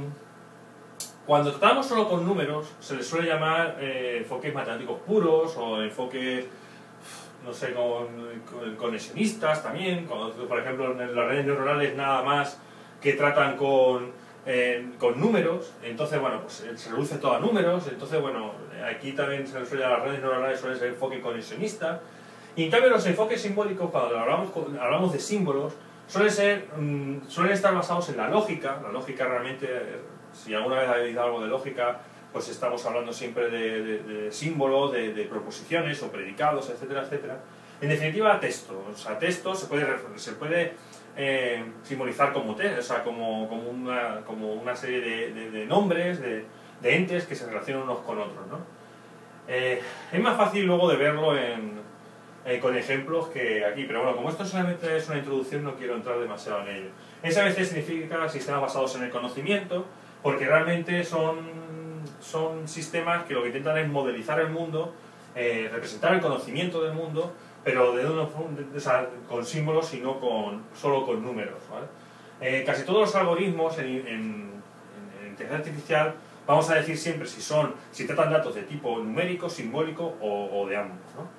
cuando tratamos solo con números, se les suele llamar eh, enfoques matemáticos puros, o enfoques, no sé, con, con conexionistas también. Cuando, por ejemplo, en las redes neuronales nada más que tratan con, eh, con números, entonces, bueno, pues se reduce todo a números. Entonces, bueno, aquí también se les suele llamar, las redes neuronales suelen ser enfoque conexionista. Y en cambio los enfoques simbólicos, cuando hablamos, hablamos de símbolos, suelen, ser, mmm, suelen estar basados en la lógica. La lógica realmente, si alguna vez habéis dado algo de lógica, pues estamos hablando siempre de, de, de símbolos, de, de proposiciones o predicados, etcétera, etcétera. En definitiva, texto. O sea, texto se puede, se puede eh, simbolizar como, te, o sea, como, como, una, como una serie de, de, de nombres, de, de entes que se relacionan unos con otros, ¿no? Eh, es más fácil luego de verlo en, eh, con ejemplos que aquí, pero bueno, como esto solamente es una introducción, no quiero entrar demasiado en ello. S A B C significa sistemas basados en el conocimiento, porque realmente son son sistemas que lo que intentan es modelizar el mundo, eh, representar el conocimiento del mundo, pero de una, de, o sea, con símbolos y no con, solo con números, ¿vale? Eh, casi todos los algoritmos en, en, en inteligencia artificial, vamos a decir siempre si son, si tratan datos de tipo numérico, simbólico o, o de ambos, ¿no?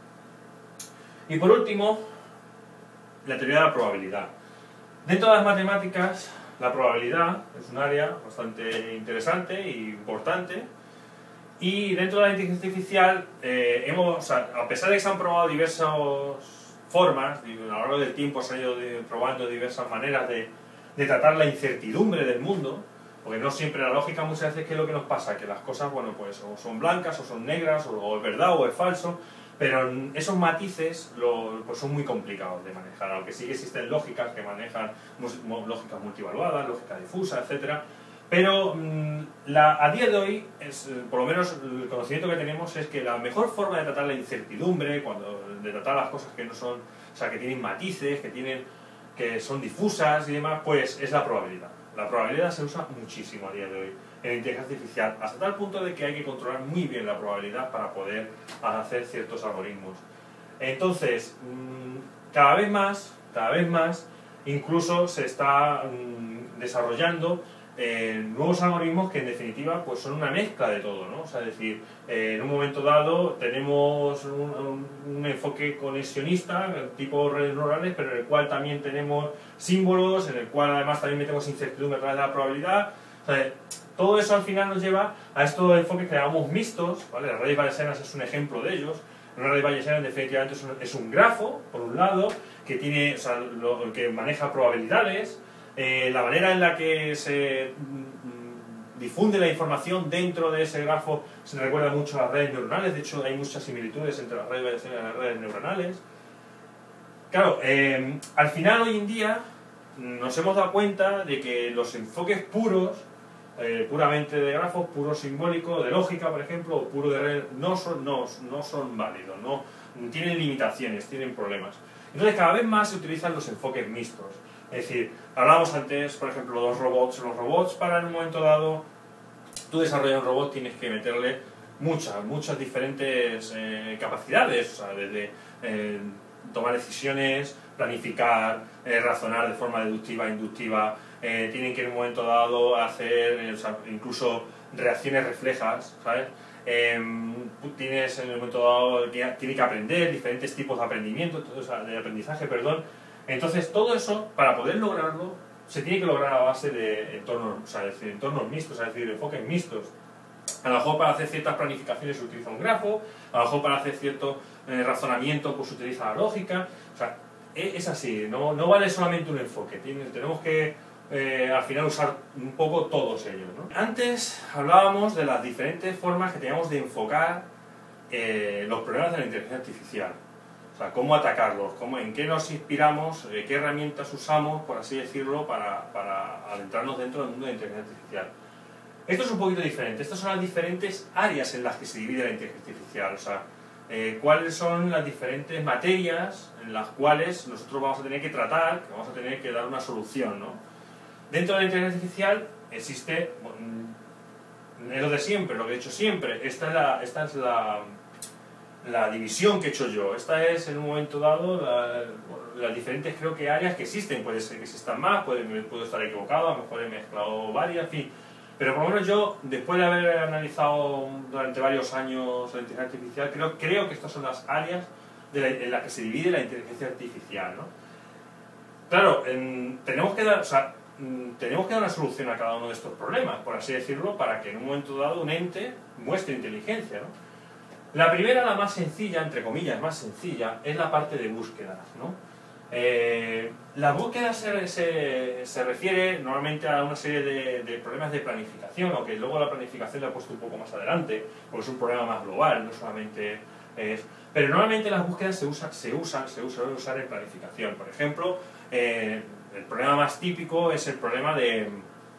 Y por último, la teoría de la probabilidad. Dentro de las matemáticas, la probabilidad es un área bastante interesante e importante, y dentro de la inteligencia artificial, eh, hemos, o sea, a pesar de que se han probado diversas formas, a lo largo del tiempo se han ido probando diversas maneras de, de tratar la incertidumbre del mundo, porque no siempre la lógica muchas veces, ¿qué es lo que nos pasa? Que las cosas, bueno, pues o son blancas o son negras, o, o es verdad o es falso, pero esos matices lo, pues son muy complicados de manejar, aunque sí que existen lógicas que manejan lógicas multivaluadas, lógica difusa, etcétera. Pero mmm, la, a día de hoy, es, por lo menos el conocimiento que tenemos es que la mejor forma de tratar la incertidumbre, cuando, de tratar las cosas que no son, o sea, que tienen matices, que, tienen, que son difusas y demás, pues es la probabilidad. La probabilidad se usa muchísimo a día de hoy en inteligencia artificial, hasta tal punto de que hay que controlar muy bien la probabilidad para poder hacer ciertos algoritmos. Entonces, cada vez más, cada vez más, incluso se está desarrollando eh, nuevos algoritmos que en definitiva pues son una mezcla de todo, ¿no? O sea, es decir, eh, en un momento dado tenemos un, un, un enfoque conexionista, tipo redes neurales, pero en el cual también tenemos símbolos, en el cual además también metemos incertidumbre a través de la probabilidad. O sea, todo eso al final nos lleva a estos enfoques que llamamos mixtos, ¿vale? Las redes bayesianas es un ejemplo de ellos. Una red bayesiana definitivamente es un, es un grafo, por un lado, que tiene, o sea, lo, que maneja probabilidades. Eh, la manera en la que se mm, difunde la información dentro de ese grafo se recuerda mucho a las redes neuronales. De hecho, hay muchas similitudes entre las redes bayesianas y las redes neuronales. Claro, eh, al final hoy en día nos hemos dado cuenta de que los enfoques puros, eh, puramente de grafos, puro simbólico, de lógica, por ejemplo, o puro de red, no son, no, no son válidos, no, tienen limitaciones, tienen problemas. Entonces cada vez más se utilizan los enfoques mixtos. Es decir, hablábamos antes, por ejemplo, de los robots. Los robots, para en un momento dado, tú desarrollas un robot, tienes que meterle muchas, muchas diferentes eh, capacidades, o sea, desde eh, tomar decisiones, planificar, eh, razonar de forma deductiva, inductiva, eh, tienen que en un momento dado hacer eh, o sea, incluso reacciones reflejas, ¿sabes? Eh, tienes en el momento dado, tiene que aprender diferentes tipos de aprendimiento, o sea, de aprendizaje, perdón. Entonces todo eso, para poder lograrlo, se tiene que lograr a base de entornos, o sea, de entornos mixtos, es decir, enfoques mixtos. A lo mejor para hacer ciertas planificaciones se utiliza un grafo, a lo mejor para hacer cierto eh, razonamiento pues se utiliza la lógica. O sea, es, es así, no, no vale solamente un enfoque, tiene, tenemos que eh, al final usar un poco todos ellos, ¿no? Antes hablábamos de las diferentes formas que teníamos de enfocar eh, los problemas de la inteligencia artificial. O sea, cómo atacarlos, cómo, en qué nos inspiramos, eh, qué herramientas usamos, por así decirlo, para, para adentrarnos dentro del mundo de la inteligencia artificial. Esto es un poquito diferente. Estas son las diferentes áreas en las que se divide la inteligencia artificial. O sea, eh, cuáles son las diferentes materias en las cuales nosotros vamos a tener que tratar, que vamos a tener que dar una solución, ¿no? Dentro de la inteligencia artificial existe, bueno, es lo de siempre, lo que he hecho siempre. Esta es la, esta es la, la división que he hecho yo. Esta es, en un momento dado, la, las diferentes, creo que, áreas que existen. Puede ser que existan más, puede, puedo estar equivocado, a lo mejor he mezclado varias, en fin. Pero por lo menos yo, después de haber analizado durante varios años la inteligencia artificial, creo, creo que estas son las áreas de la, en las que se divide la inteligencia artificial, ¿no? Claro, en, tenemos, que dar, o sea, tenemos que dar una solución a cada uno de estos problemas, por así decirlo, para que en un momento dado un ente muestre inteligencia, ¿no? La primera, la más sencilla, entre comillas, más sencilla, es la parte de búsquedas, ¿no? Eh, la búsqueda se, se, se refiere normalmente a una serie de, de problemas de planificación, aunque luego la planificación la he puesto un poco más adelante, porque es un problema más global, no solamente es... Pero normalmente las búsquedas se usan, se usan, se usan, usar en planificación. Por ejemplo, eh, el problema más típico es el problema de,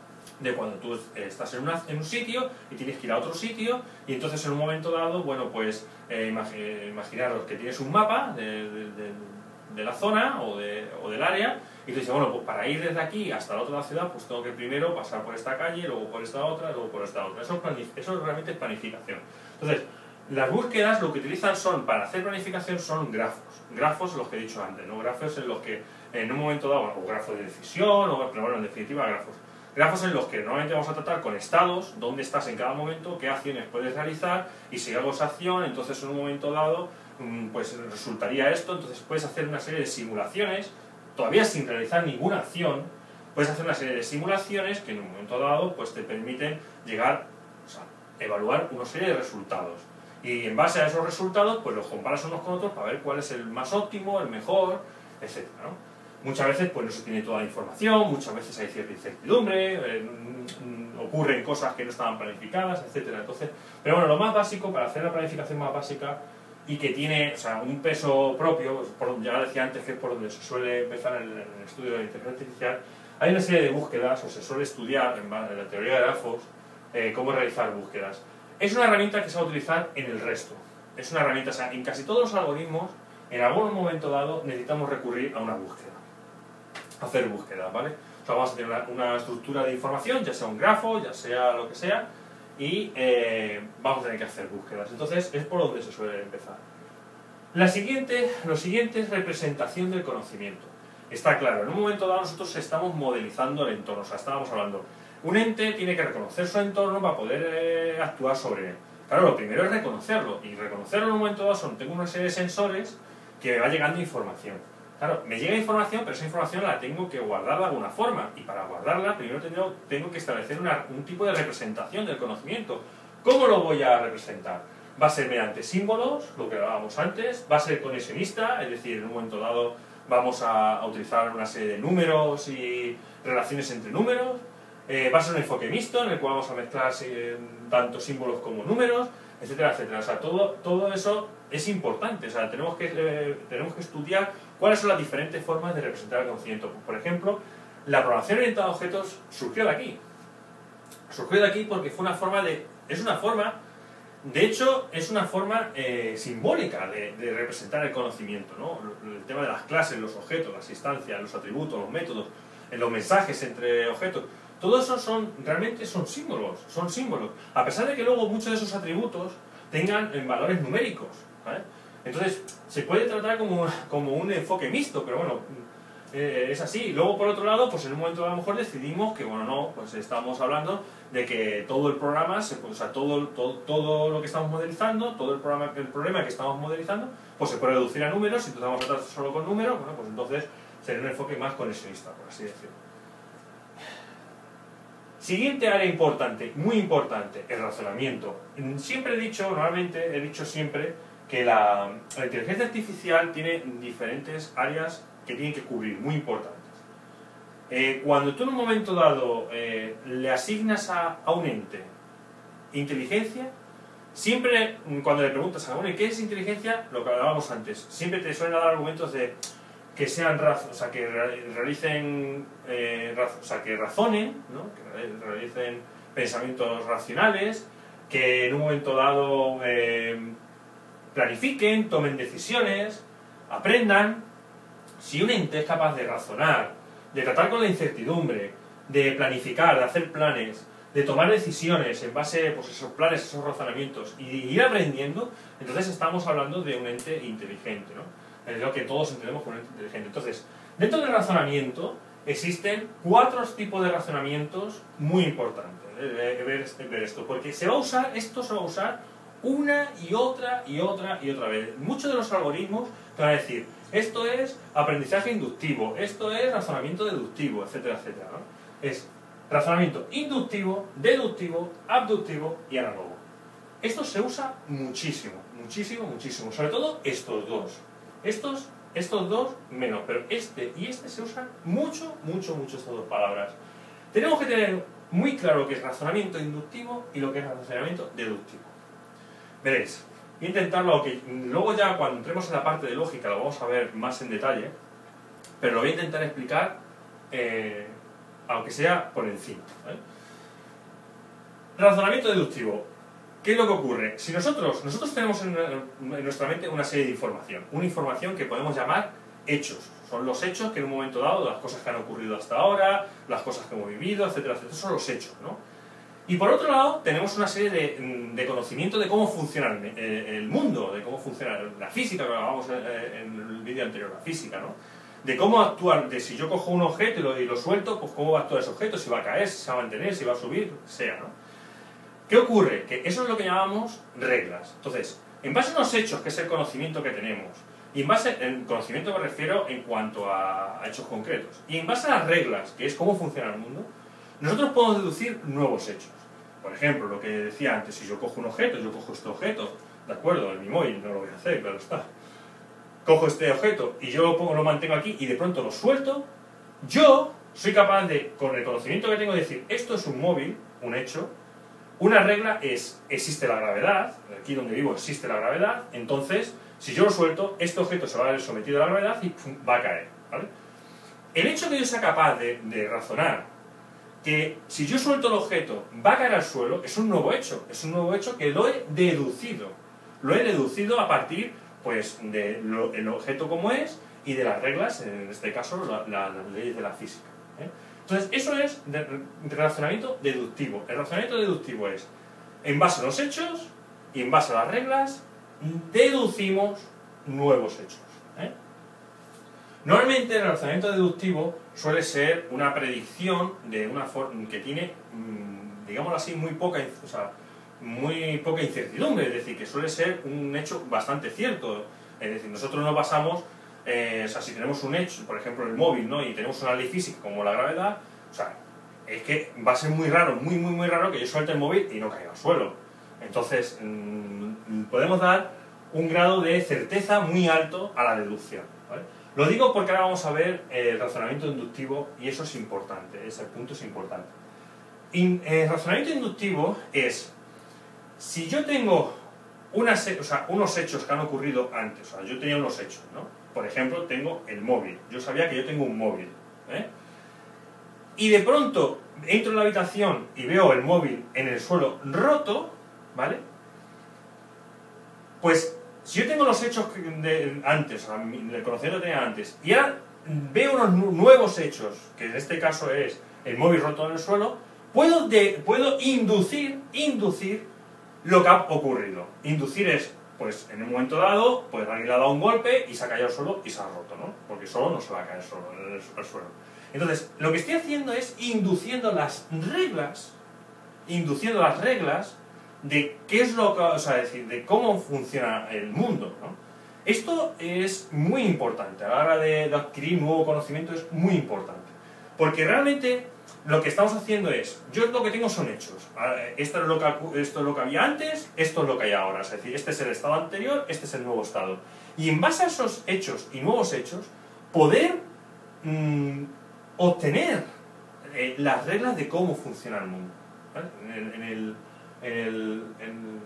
de cuando tú estás en, una, en un sitio y tienes que ir a otro sitio, y entonces en un momento dado, bueno, pues eh, imaginaros que tienes un mapa de, de, de de la zona o, de, o del área, y tú dices, bueno, pues para ir desde aquí hasta la otra ciudad, pues tengo que primero pasar por esta calle, luego por esta otra, luego por esta otra. Eso, es eso realmente es planificación. Entonces, las búsquedas lo que utilizan son, para hacer planificación, son grafos. Grafos, los que he dicho antes, ¿no? Grafos en los que en un momento dado, bueno, o grafos de decisión, o, pero bueno, en definitiva, grafos. Grafos en los que normalmente vamos a tratar con estados, dónde estás en cada momento, qué acciones puedes realizar, y si hago esa acción, entonces en un momento dado pues resultaría esto. Entonces puedes hacer una serie de simulaciones, todavía sin realizar ninguna acción, puedes hacer una serie de simulaciones que en un momento dado pues te permiten llegar, o sea, evaluar una serie de resultados. Y en base a esos resultados, pues los comparas unos con otros para ver cuál es el más óptimo, el mejor, etcétera, ¿no? Muchas veces pues no se tiene toda la información, muchas veces hay cierta incertidumbre, eh, ocurren cosas que no estaban planificadas, etcétera. Entonces, pero bueno, lo más básico, para hacer la planificación más básica, y que tiene, o sea, un peso propio, por, ya decía antes que es por donde se suele empezar en el, en el estudio de la inteligencia artificial, hay una serie de búsquedas, o se suele estudiar en, en la teoría de grafos, eh, cómo realizar búsquedas. Es una herramienta que se va a utilizar en el resto. Es una herramienta, o sea, en casi todos los algoritmos, en algún momento dado, necesitamos recurrir a una búsqueda. Hacer búsquedas, ¿vale? O sea, vamos a tener una, una estructura de información, ya sea un grafo, ya sea lo que sea, y eh, vamos a tener que hacer búsquedas. Entonces, es por donde se suele empezar. La siguiente, lo siguiente es representación del conocimiento. Está claro, en un momento dado nosotros estamos modelizando el entorno, o sea, estábamos hablando, Un ente tiene que reconocer su entorno para poder eh, actuar sobre él. Claro, lo primero es reconocerlo, y reconocerlo en un momento dado son, tengo una serie de sensores que me va llegando información. Claro, me llega información, pero esa información la tengo que guardar de alguna forma, y para guardarla primero tengo, tengo que establecer una, un tipo de representación del conocimiento. ¿Cómo lo voy a representar? Va a ser mediante símbolos, lo que hablábamos antes, va a ser conexionista, es decir, en un momento dado vamos a, a utilizar una serie de números y relaciones entre números, eh, va a ser un enfoque mixto en el cual vamos a mezclar eh, tanto símbolos como números, etcétera, etcétera. O sea, todo, todo eso es importante, o sea, tenemos que, eh, tenemos que estudiar cuáles son las diferentes formas de representar el conocimiento. Por ejemplo, la programación orientada a objetos surgió de aquí. Surgió de aquí porque fue una forma de... es una forma... De hecho, es una forma eh, simbólica de, de representar el conocimiento, ¿no? El tema de las clases, los objetos, las instancias, los atributos, los métodos, los mensajes entre objetos, todo eso son, realmente son símbolos, son símbolos, a pesar de que luego muchos de esos atributos tengan eh, valores numéricos, ¿vale? Entonces, se puede tratar como, como un enfoque mixto, pero bueno, eh, es así. Luego, por otro lado, pues en un momento a lo mejor decidimos que, bueno, no, pues estamos hablando de que todo el programa, se, o sea, todo, todo, todo lo que estamos modelizando, todo el, programa, el problema que estamos modelizando, pues se puede reducir a números, y entonces vamos a tratar solo con números, bueno, pues entonces sería un enfoque más conexionista, por así decirlo. Siguiente área importante, muy importante, el razonamiento. Siempre he dicho, normalmente he dicho siempre, que la, la inteligencia artificial tiene diferentes áreas que tienen que cubrir, muy importantes. Eh, cuando tú en un momento dado eh, le asignas a, a un ente inteligencia, siempre cuando le preguntas a uno ¿qué es inteligencia? Lo que hablábamos antes, siempre te suelen dar argumentos de que sean raz o sea, que realicen eh, raz o sea, que razonen, ¿no? Que realicen pensamientos racionales, que en un momento dado eh, planifiquen, tomen decisiones, aprendan. Si un ente es capaz de razonar, de tratar con la incertidumbre, de planificar, de hacer planes, de tomar decisiones en base a pues, esos planes, esos razonamientos, y ir aprendiendo, entonces estamos hablando de un ente inteligente, ¿no? Es lo que todos entendemos como un ente inteligente. Entonces, dentro del razonamiento existen cuatro tipos de razonamientos muy importantes, ¿eh? ver, ver esto, porque se va a usar, esto se va a usar una y otra y otra y otra vez. Muchos de los algoritmos te van a decir, esto es aprendizaje inductivo, esto es razonamiento deductivo, etcétera, etcétera, ¿no? Es razonamiento inductivo, deductivo, abductivo y análogo. Esto se usa muchísimo, muchísimo, muchísimo. Sobre todo estos dos. Estos, estos dos menos, pero este y este se usan mucho, mucho, mucho estas dos palabras. Tenemos que tener muy claro lo que es razonamiento inductivo y lo que es razonamiento deductivo. Veréis, voy a intentarlo, aunque luego ya cuando entremos en la parte de lógica lo vamos a ver más en detalle, pero lo voy a intentar explicar, eh, aunque sea por encima, ¿vale? Razonamiento deductivo. ¿Qué es lo que ocurre? Si nosotros, nosotros tenemos en, en nuestra mente una serie de información, una información que podemos llamar hechos. Son los hechos que en un momento dado, las cosas que han ocurrido hasta ahora, las cosas que hemos vivido, etcétera, etcétera. Son los hechos, ¿no? Y por otro lado, tenemos una serie de, de conocimiento de cómo funciona el, el mundo, de cómo funciona la física, que hablábamos en, en el vídeo anterior, la física, ¿no? De cómo actuar, de si yo cojo un objeto y lo, y lo suelto, pues cómo va a actuar ese objeto, si va a caer, si se va a mantener, si va a subir, sea, ¿no? ¿Qué ocurre? Que eso es lo que llamamos reglas. Entonces, en base a unos hechos, que es el conocimiento que tenemos, y en base, en conocimiento me refiero en cuanto a, a hechos concretos, y en base a las reglas, que es cómo funciona el mundo, nosotros podemos deducir nuevos hechos. Por ejemplo, lo que decía antes, si yo cojo un objeto, yo cojo este objeto, de acuerdo, en mi móvil no lo voy a hacer, pero está. Cojo este objeto y yo lo, pongo, lo mantengo aquí y de pronto lo suelto, yo soy capaz de, con el conocimiento que tengo, de decir, esto es un móvil, un hecho. Una regla es, existe la gravedad, aquí donde vivo existe la gravedad, entonces, si yo lo suelto, este objeto se va a ver sometido a la gravedad y pum, va a caer, ¿vale? El hecho de que yo sea capaz de, de razonar que si yo suelto el objeto va a caer al suelo, es un nuevo hecho, es un nuevo hecho que lo he deducido. Lo he deducido a partir, pues, del objeto como es y de las reglas, en este caso, la, la, las leyes de la física, ¿eh? Entonces, eso es de, de razonamiento deductivo. El razonamiento deductivo es, en base a los hechos y en base a las reglas, deducimos nuevos hechos, ¿eh? Normalmente el razonamiento deductivo suele ser una predicción de una forma que tiene, digámoslo así, muy poca, o sea, muy poca incertidumbre, es decir, que suele ser un hecho bastante cierto. Es decir, nosotros no basamos, eh, o sea, si tenemos un hecho, por ejemplo el móvil, ¿no? Y tenemos una ley física como la gravedad, o sea, es que va a ser muy raro, muy, muy, muy raro que yo suelte el móvil y no caiga al suelo. Entonces, mmm, podemos dar un grado de certeza muy alto a la deducción, ¿vale? Lo digo porque ahora vamos a ver el razonamiento inductivo y eso es importante, ese punto es importante. In, el razonamiento inductivo es, si yo tengo unas, o sea, unos hechos que han ocurrido antes, o sea, yo tenía unos hechos, ¿no? Por ejemplo, tengo el móvil, yo sabía que yo tengo un móvil, ¿eh? Y de pronto entro en la habitación y veo el móvil en el suelo roto, ¿vale? Pues si yo tengo los hechos de antes, o sea, el conocimiento que tenía antes, y ahora veo unos nuevos hechos, que en este caso es el móvil roto en el suelo, puedo, de, puedo inducir, inducir lo que ha ocurrido. Inducir es, pues en un momento dado, pues alguien le ha dado un golpe y se ha caído al suelo y se ha roto, ¿no? Porque solo no se va a caer solo al suelo. Entonces, lo que estoy haciendo es induciendo las reglas, induciendo las reglas de qué es lo que, o sea, decir, de cómo funciona el mundo, ¿no? Esto es muy importante, a la hora de, de adquirir nuevo conocimiento es muy importante, porque realmente lo que estamos haciendo es, yo lo que tengo son hechos, esto es lo que, esto es lo que había antes, esto es lo que hay ahora, es decir, este es el estado anterior, este es el nuevo estado, y en base a esos hechos y nuevos hechos, poder mmm, obtener eh, las reglas de cómo funciona el mundo, ¿vale? En, en el En, el, en,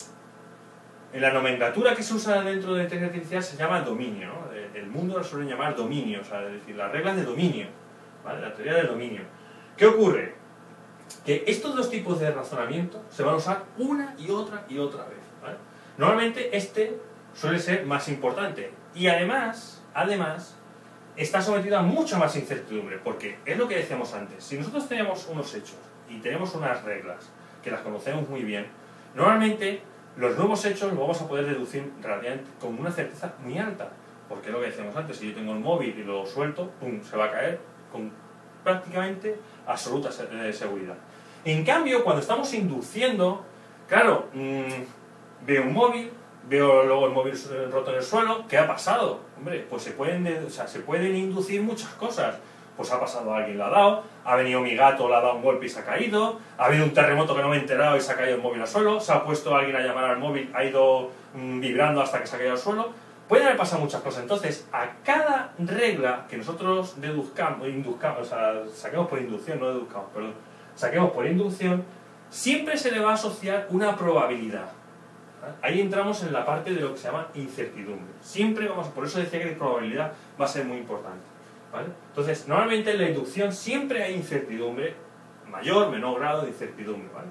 en la nomenclatura que se usa dentro de inteligencia artificial se llama dominio, ¿no? El mundo lo suelen llamar dominio, o sea, es decir, las reglas de dominio, ¿vale? La teoría del dominio. ¿Qué ocurre? Que estos dos tipos de razonamiento se van a usar una y otra y otra vez, ¿vale? Normalmente este suele ser más importante y además, además, está sometido a mucha más incertidumbre, porque es lo que decíamos antes, si nosotros tenemos unos hechos y tenemos unas reglas que las conocemos muy bien, normalmente los nuevos hechos los vamos a poder deducir relativamente con una certeza muy alta, porque es lo que decíamos antes, si yo tengo el móvil y lo suelto, pum, se va a caer con prácticamente absoluta seguridad. En cambio, cuando estamos induciendo, claro, mmm, veo un móvil, veo luego el móvil roto en el suelo, ¿qué ha pasado? Hombre, pues se pueden, o sea, se pueden inducir muchas cosas. Pues ha pasado, alguien lo ha dado, ha venido mi gato, le ha dado un golpe y se ha caído, ha habido un terremoto que no me he enterado y se ha caído el móvil al suelo, se ha puesto alguien a llamar al móvil, ha ido mmm, vibrando hasta que se ha caído al suelo. Pueden haber pasado muchas cosas. Entonces, a cada regla que nosotros deduzcamos, induzcamos, o sea, saquemos por inducción, no deduzcamos, perdón, saquemos por inducción, siempre se le va a asociar una probabilidad. ¿Vale? Ahí entramos en la parte de lo que se llama incertidumbre. Siempre vamos, por eso decía que la probabilidad va a ser muy importante. ¿Vale? Entonces, normalmente en la inducción siempre hay incertidumbre, mayor, menor grado de incertidumbre, ¿vale?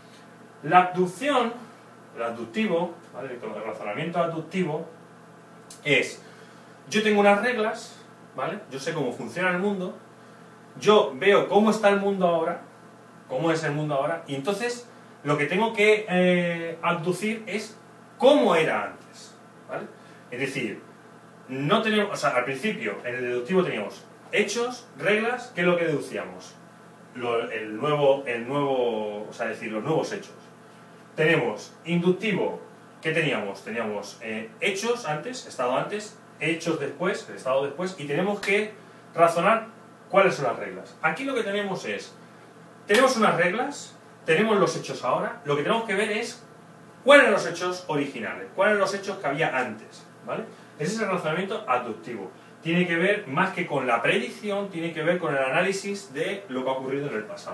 La abducción, el abductivo, ¿vale? El razonamiento abductivo es, yo tengo unas reglas, ¿vale? Yo sé cómo funciona el mundo, yo veo cómo está el mundo ahora, cómo es el mundo ahora, y entonces lo que tengo que eh, abducir es cómo era antes, ¿vale? Es decir, no tenemos, o sea, al principio, en el deductivo teníamos hechos, reglas, ¿qué es lo que deducíamos? Lo, el nuevo, el nuevo, o sea, decir, los nuevos hechos. Tenemos inductivo, ¿qué teníamos? Teníamos eh, hechos antes, estado antes, hechos después, el estado después, y tenemos que razonar cuáles son las reglas. Aquí lo que tenemos es, tenemos unas reglas, tenemos los hechos ahora, lo que tenemos que ver es cuáles eran los hechos originales, cuáles eran los hechos que había antes, ¿vale? Ese es el razonamiento abductivo. Tiene que ver más que con la predicción, tiene que ver con el análisis de lo que ha ocurrido en el pasado.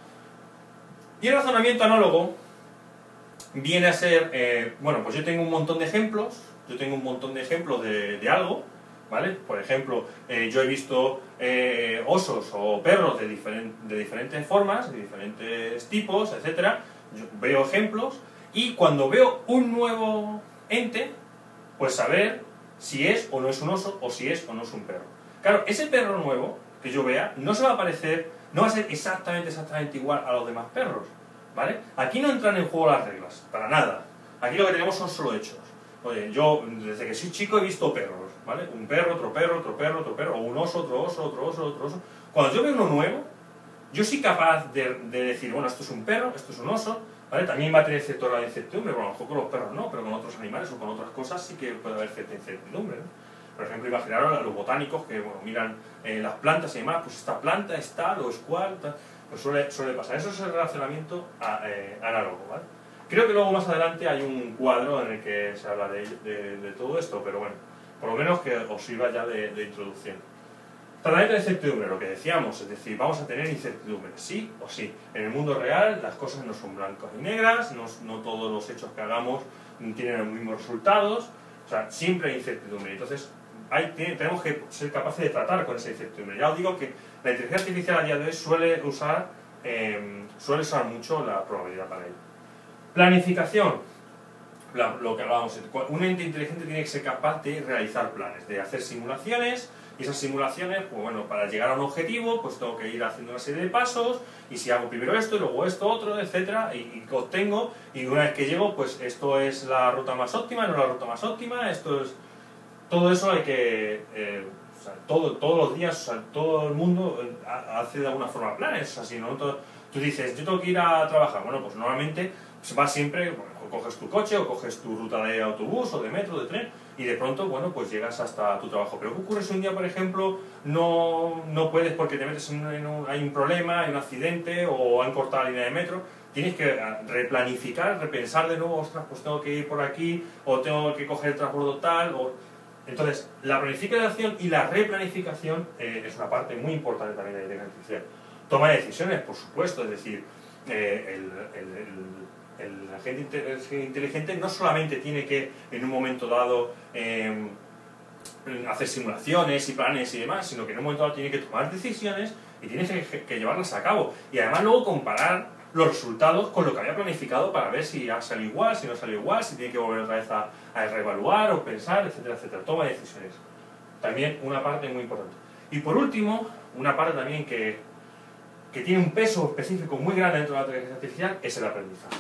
Y el razonamiento análogo viene a ser, eh, bueno, pues yo tengo un montón de ejemplos, yo tengo un montón de ejemplos de, de algo, ¿vale? Por ejemplo, eh, yo he visto eh, osos o perros de, diferen, de diferentes formas, de diferentes tipos, etcétera. Yo veo ejemplos y cuando veo un nuevo ente, pues saber si es o no es un oso, o si es o no es un perro. Claro, ese perro nuevo que yo vea no se va a parecer, no va a ser exactamente, exactamente igual a los demás perros, ¿vale? Aquí no entran en juego las reglas, para nada. Aquí lo que tenemos son solo hechos. Oye, yo desde que soy chico he visto perros, ¿vale? Un perro, otro perro, otro perro, otro perro, o un oso, otro oso, otro oso, otro oso. Cuando yo veo uno nuevo, yo soy capaz de, de decir, bueno, esto es un perro, esto es un oso, ¿vale? También va a tener cierto grado de incertidumbre, bueno, a lo mejor con los perros no, pero con otros animales o con otras cosas sí que puede haber cierta incertidumbre, ¿no? Por ejemplo, imaginaros a los botánicos que, bueno, miran eh, las plantas y demás, pues esta planta es tal o es cual, tal, pues suele, suele pasar. Eso es el relacionamiento a, eh, análogo, ¿vale? Creo que luego más adelante hay un cuadro en el que se habla de, de, de todo esto, pero bueno, por lo menos que os sirva ya de, de introducción. Tratamiento de incertidumbre, lo que decíamos, es decir, vamos a tener incertidumbre, sí o sí. En el mundo real las cosas no son blancas y negras, no, no todos los hechos que hagamos tienen los mismos resultados, o sea, siempre hay incertidumbre. Entonces, hay, tenemos que ser capaces de tratar con esa incertidumbre. Ya os digo que la inteligencia artificial a día de hoy suele usar, eh, suele usar mucho la probabilidad para ello. Planificación, lo que hablábamos, un ente inteligente tiene que ser capaz de realizar planes, de hacer simulaciones, y esas simulaciones, pues bueno, para llegar a un objetivo, pues tengo que ir haciendo una serie de pasos, y si hago primero esto, y luego esto, otro, etcétera, y, y que obtengo, y una vez que llego, pues esto es la ruta más óptima, no la ruta más óptima, esto es... Todo eso hay que... Eh, o sea, todo, todos los días, o sea, todo el mundo hace de alguna forma planes, o sea, si no, todo, tú dices, yo tengo que ir a trabajar, bueno, pues normalmente pues vas siempre, bueno, o coges tu coche, o coges tu ruta de autobús, o de metro, de tren, y de pronto, bueno, pues llegas hasta tu trabajo. Pero ¿qué ocurre si un día, por ejemplo, no, no puedes porque te metes en un, en un, hay un problema, hay un accidente, o han cortado la línea de metro? Tienes que replanificar, repensar de nuevo, ostras, pues tengo que ir por aquí, o tengo que coger el transbordo tal, o... Entonces, la planificación y la replanificación eh, es una parte muy importante también de la inteligencia artificial. Toma de decisiones, por supuesto, es decir, eh, el, el, el, el agente inteligente no solamente tiene que, en un momento dado, eh, hacer simulaciones y planes y demás, sino que en un momento dado tiene que tomar decisiones y tiene que, que llevarlas a cabo. Y además luego comparar los resultados con lo que había planificado para ver si ha salido igual, si no ha salido igual, si tiene que volver otra vez a, a reevaluar o pensar, etcétera, etcétera. Toma de decisiones. También una parte muy importante. Y por último, una parte también que, que tiene un peso específico muy grande dentro de la inteligencia artificial es el aprendizaje.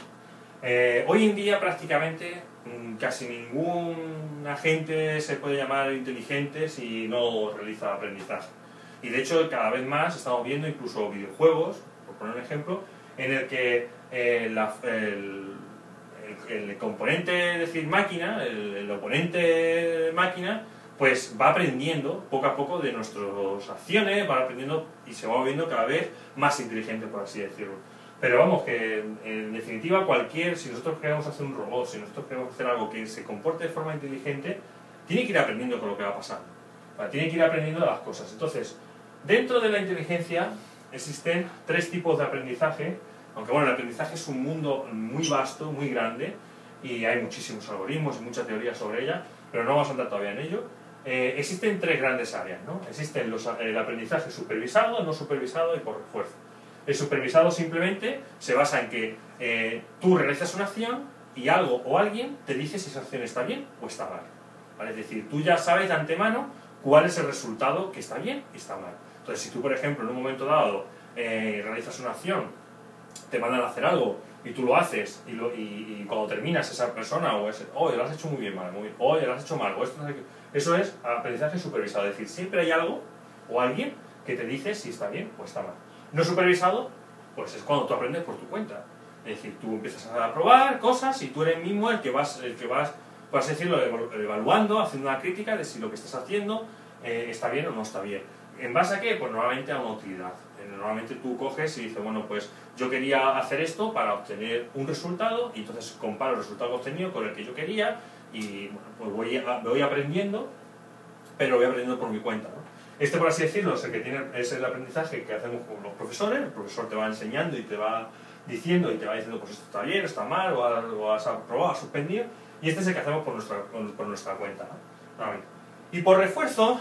Eh, hoy en día prácticamente casi ningún agente se puede llamar inteligente si no realiza aprendizaje. Y de hecho cada vez más estamos viendo incluso videojuegos, por poner un ejemplo, en el que eh, la, el, el, el componente, es decir, máquina, el, el oponente máquina, pues va aprendiendo poco a poco de nuestras acciones, va aprendiendo y se va volviendo cada vez más inteligente, por así decirlo. Pero vamos, que en definitiva cualquier, si nosotros queremos hacer un robot, si nosotros queremos hacer algo que se comporte de forma inteligente, tiene que ir aprendiendo con lo que va pasando. ¿Vale? Tiene que ir aprendiendo de las cosas. Entonces, dentro de la inteligencia existen tres tipos de aprendizaje, aunque bueno, el aprendizaje es un mundo muy vasto, muy grande, y hay muchísimos algoritmos y mucha teoría sobre ella, pero no vamos a entrar todavía en ello. Eh, existen tres grandes áreas, ¿no? Existen los, el aprendizaje supervisado, no supervisado y por refuerzo. El supervisado simplemente se basa en que eh, tú realizas una acción y algo o alguien te dice si esa acción está bien o está mal, ¿vale? Es decir, tú ya sabes de antemano cuál es el resultado que está bien y está mal. Entonces, si tú, por ejemplo, en un momento dado eh, realizas una acción, te mandan a hacer algo y tú lo haces y, lo, y, y cuando terminas esa persona o ese, oh, lo has hecho muy bien, mal, muy bien, oh, lo has hecho mal, o esto, eso es aprendizaje supervisado. Es decir, siempre hay algo o alguien que te dice si está bien o está mal. No supervisado, pues es cuando tú aprendes por tu cuenta. Es decir, tú empiezas a probar cosas y tú eres mismo el que vas, el que vas, por así decirlo, evaluando, haciendo una crítica de si lo que estás haciendo eh, está bien o no está bien. ¿En base a qué? Pues normalmente a una utilidad. Normalmente tú coges y dices, bueno, pues yo quería hacer esto para obtener un resultado y entonces comparo el resultado obtenido con el que yo quería y bueno, pues voy, a, voy aprendiendo, pero voy aprendiendo por mi cuenta, ¿no? Este, por así decirlo, es el que tiene, es el aprendizaje que hacemos con los profesores. El profesor te va enseñando y te va diciendo y te va diciendo, pues esto está bien, está mal, o has, o has aprobado, has suspendido. Y este es el que hacemos por nuestra, por nuestra cuenta, ¿no? Y por refuerzo,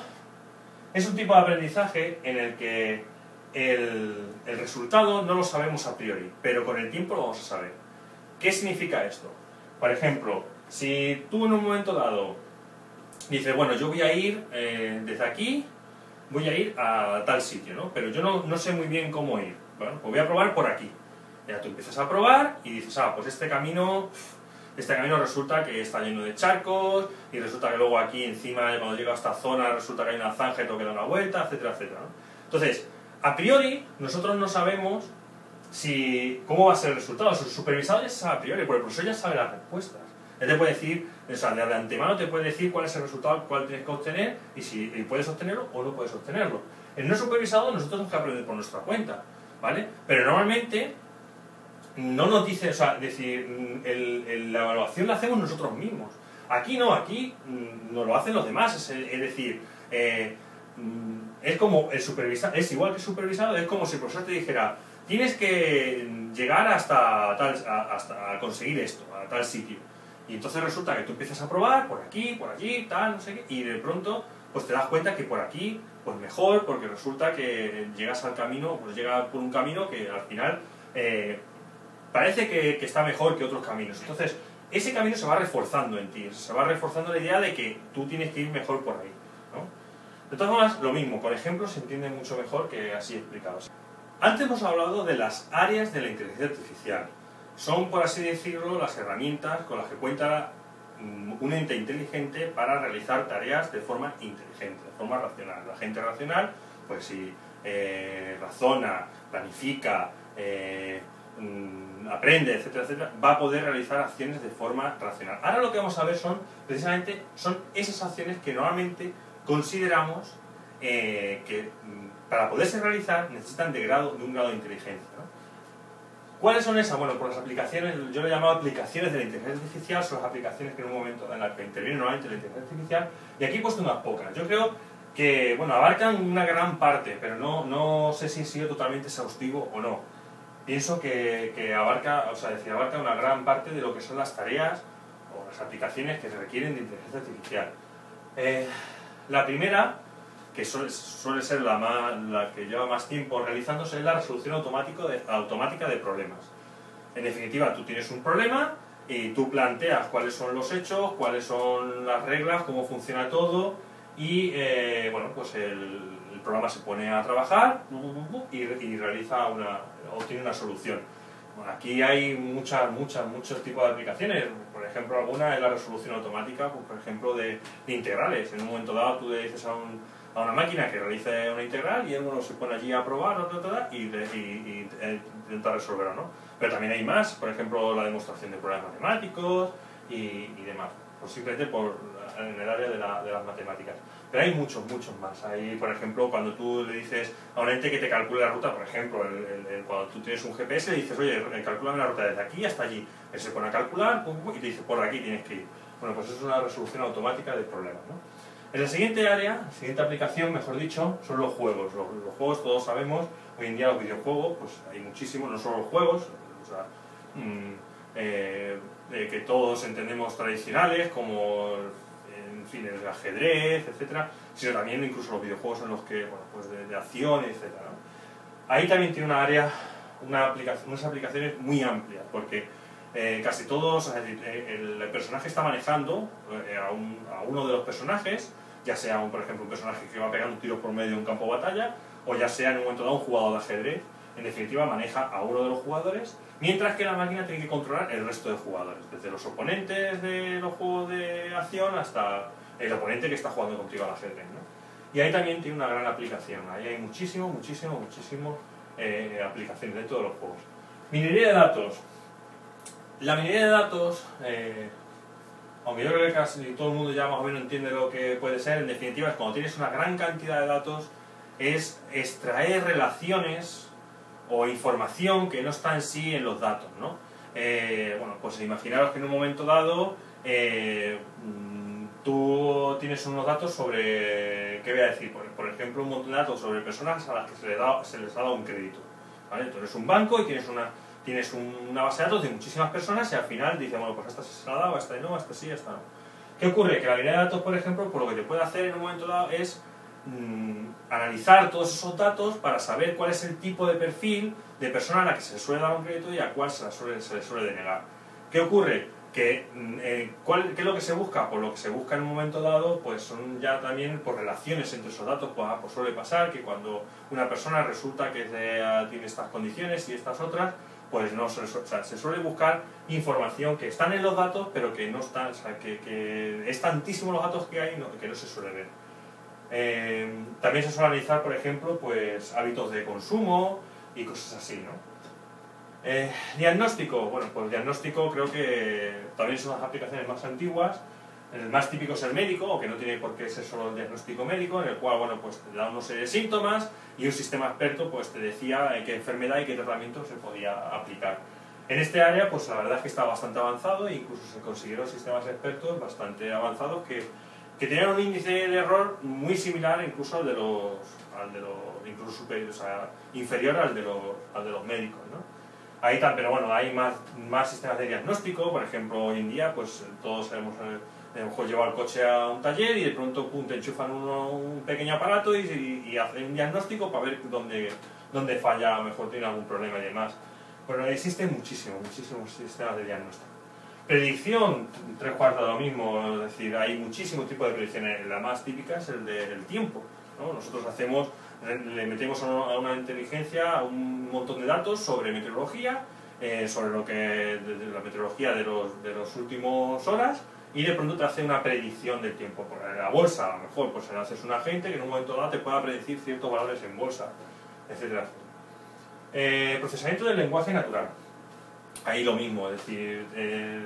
es un tipo de aprendizaje en el que el, el resultado no lo sabemos a priori, pero con el tiempo lo vamos a saber. ¿Qué significa esto? Por ejemplo, si tú en un momento dado dices, bueno, yo voy a ir eh, desde aquí, voy a ir a tal sitio, ¿no? Pero yo no, no sé muy bien cómo ir. Bueno, pues voy a probar por aquí. Ya tú empiezas a probar y dices, ah, pues este camino, este camino resulta que está lleno de charcos, y resulta que luego aquí encima, cuando llega a esta zona, resulta que hay una zanja y tengo que dar una vuelta, etcétera, etcétera, ¿no? Entonces, a priori, nosotros no sabemos si cómo va a ser el resultado. El supervisado ya sabe a priori, porque el profesor ya sabe las respuestas. Él te puede decir, o sea, de antemano te puede decir cuál es el resultado, cuál tienes que obtener, y si y puedes obtenerlo o no puedes obtenerlo. El no supervisado nosotros tenemos que aprender por nuestra cuenta, ¿vale? Pero normalmente no nos dice, o sea, decir, el, el, la evaluación la hacemos nosotros mismos. Aquí no, aquí nos lo hacen los demás, es, es decir, eh, es como el supervisado, es igual que el supervisado, es como si el profesor te dijera, tienes que llegar hasta, tal, hasta conseguir esto, a tal sitio. Y entonces resulta que tú empiezas a probar por aquí, por allí, tal, no sé qué, y de pronto pues te das cuenta que por aquí, pues mejor, porque resulta que llegas al camino, pues llegas por un camino que al final eh, parece que, que está mejor que otros caminos. Entonces, ese camino se va reforzando en ti, se va reforzando la idea de que tú tienes que ir mejor por ahí, ¿no? De todas formas, lo mismo, con ejemplos se entiende mucho mejor que así explicados. Antes hemos hablado de las áreas de la inteligencia artificial. Son, por así decirlo, las herramientas con las que cuenta un ente inteligente para realizar tareas de forma inteligente, de forma racional. La gente racional, pues si eh, razona, planifica, eh, aprende, etcétera, etcétera, va a poder realizar acciones de forma racional. Ahora lo que vamos a ver son, precisamente, son esas acciones que normalmente consideramos eh, que para poderse realizar necesitan de, grado, de un grado de inteligencia, ¿no? ¿Cuáles son esas? Bueno, pues las aplicaciones, yo lo he llamado aplicaciones de la inteligencia artificial, son las aplicaciones que en un momento en las que interviene normalmente la inteligencia artificial, y aquí he puesto unas pocas. Yo creo que, bueno, abarcan una gran parte, pero no, no sé si he sido totalmente exhaustivo o no. Pienso que, que abarca, o sea, decir, abarca una gran parte de lo que son las tareas o las aplicaciones que se requieren de inteligencia artificial. Eh, la primera, que suele, suele ser la, más, la que lleva más tiempo realizándose, es la resolución automático de, automática de problemas. En definitiva, tú tienes un problema y tú planteas cuáles son los hechos, cuáles son las reglas, cómo funciona todo, y eh, bueno, pues el, el programa se pone a trabajar y, y realiza una, obtiene una solución. Bueno, aquí hay muchas, muchas, muchos tipos de aplicaciones. Por ejemplo, alguna es la resolución automática, pues, por ejemplo, de, de integrales. En un momento dado tú le dices a un a una máquina que realice una integral y él, bueno, se pone allí a probar y, y, y, y intenta resolverlo, ¿no? Pero también hay más, por ejemplo, la demostración de problemas matemáticos y, y demás, pues simplemente por, en el área de, la, de las matemáticas. Pero hay muchos, muchos más. Hay, por ejemplo, cuando tú le dices a un ente que te calcule la ruta, por ejemplo, el, el, el, cuando tú tienes un G P S, le dices, oye, calcúlame la ruta desde aquí hasta allí. Él se pone a calcular pum, pum, y te dice, por aquí tienes que ir. Bueno, pues eso es una resolución automática del problema, ¿no? En la siguiente área, la siguiente aplicación, mejor dicho, son los juegos. Los, los juegos, todos sabemos, hoy en día los videojuegos, pues hay muchísimos, no solo los juegos, o sea, mmm, eh, eh, que todos entendemos tradicionales, como, en fin, el ajedrez, etcétera, sino también incluso los videojuegos en los que, bueno, pues de, de acción, etcétera, ¿no? Ahí también tiene una área, una aplicación, unas aplicaciones muy amplias, porque eh, casi todos, es decir, el, el personaje está manejando eh, a, un, a uno de los personajes, ya sea, un, por ejemplo, un personaje que va pegando tiros por medio de un campo de batalla, o ya sea en un momento dado un jugador de ajedrez. En definitiva, maneja a uno de los jugadores, mientras que la máquina tiene que controlar el resto de jugadores, desde los oponentes de los juegos de acción hasta el oponente que está jugando contigo al ajedrez, ¿no? Y ahí también tiene una gran aplicación. Ahí hay muchísimo, muchísimo, muchísimo eh, aplicaciones dentro de los juegos. Minería de datos. La minería de datos, eh, aunque yo creo que casi todo el mundo ya más o menos entiende lo que puede ser, en definitiva es cuando tienes una gran cantidad de datos, es extraer relaciones o información que no está en sí en los datos, ¿no? Eh, bueno, pues imaginaros que en un momento dado eh, tú tienes unos datos sobre, ¿qué voy a decir? Por, por ejemplo, un montón de datos sobre personas a las que se les, da, se les ha dado un crédito, ¿vale? Tú eres un banco y tienes una, tienes una base de datos de muchísimas personas y al final dices, bueno, pues a esta se la ha dado, a esta no, a esta sí, a esta no. ¿Qué ocurre? Que la minería de datos, por ejemplo, por lo que te puede hacer en un momento dado es mmm, analizar todos esos datos para saber cuál es el tipo de perfil de persona a la que se le suele dar un crédito y a cuál se, la suele, se le suele denegar. ¿Qué ocurre? Que, eh, ¿cuál, ¿Qué es lo que se busca? Pues lo que se busca en un momento dado pues son ya también por relaciones entre esos datos. Pues, pues suele pasar que cuando una persona resulta que de, tiene estas condiciones y estas otras, pues no se, o sea, se suele buscar información que están en los datos, pero que no están, o sea, que, que es tantísimo los datos que hay no, que no se suele ver. Eh, también se suele analizar, por ejemplo, pues hábitos de consumo y cosas así, ¿no? Eh, diagnóstico, bueno, pues diagnóstico creo que también son las aplicaciones más antiguas. El más típico es el médico, o que no tiene por qué ser solo el diagnóstico médico, en el cual, bueno, pues te da una serie de síntomas y un sistema experto pues te decía qué enfermedad y qué tratamiento se podía aplicar. En este área, pues la verdad es que está bastante avanzado e incluso se consiguieron sistemas expertos bastante avanzados que, que tenían un índice de error muy similar incluso al de los, al de los incluso superior, o sea, inferior al de los, al de los médicos, ¿no? Ahí está, pero bueno, hay más, más sistemas de diagnóstico, por ejemplo, hoy en día, pues todos sabemos, a lo mejor lleva el coche a un taller y de pronto pum, te enchufan uno, un pequeño aparato y, y, y hacen un diagnóstico para ver dónde, dónde falla, a lo mejor tiene algún problema y demás. Pero existen muchísimos, muchísimos sistemas de diagnóstico. Predicción, tres cuartos de lo mismo, es decir, hay muchísimos tipos de predicciones. La más típica es el del tiempo, ¿no? Nosotros hacemos, le metemos a una inteligencia un montón de datos sobre meteorología, eh, sobre lo que, de la meteorología de los, de los últimos horas, y de pronto te hace una predicción del tiempo. Por la bolsa, a lo mejor, pues haces un agente que en un momento dado te pueda predecir ciertos valores en bolsa, etcétera. Eh, procesamiento del lenguaje natural. Ahí lo mismo, es decir, eh,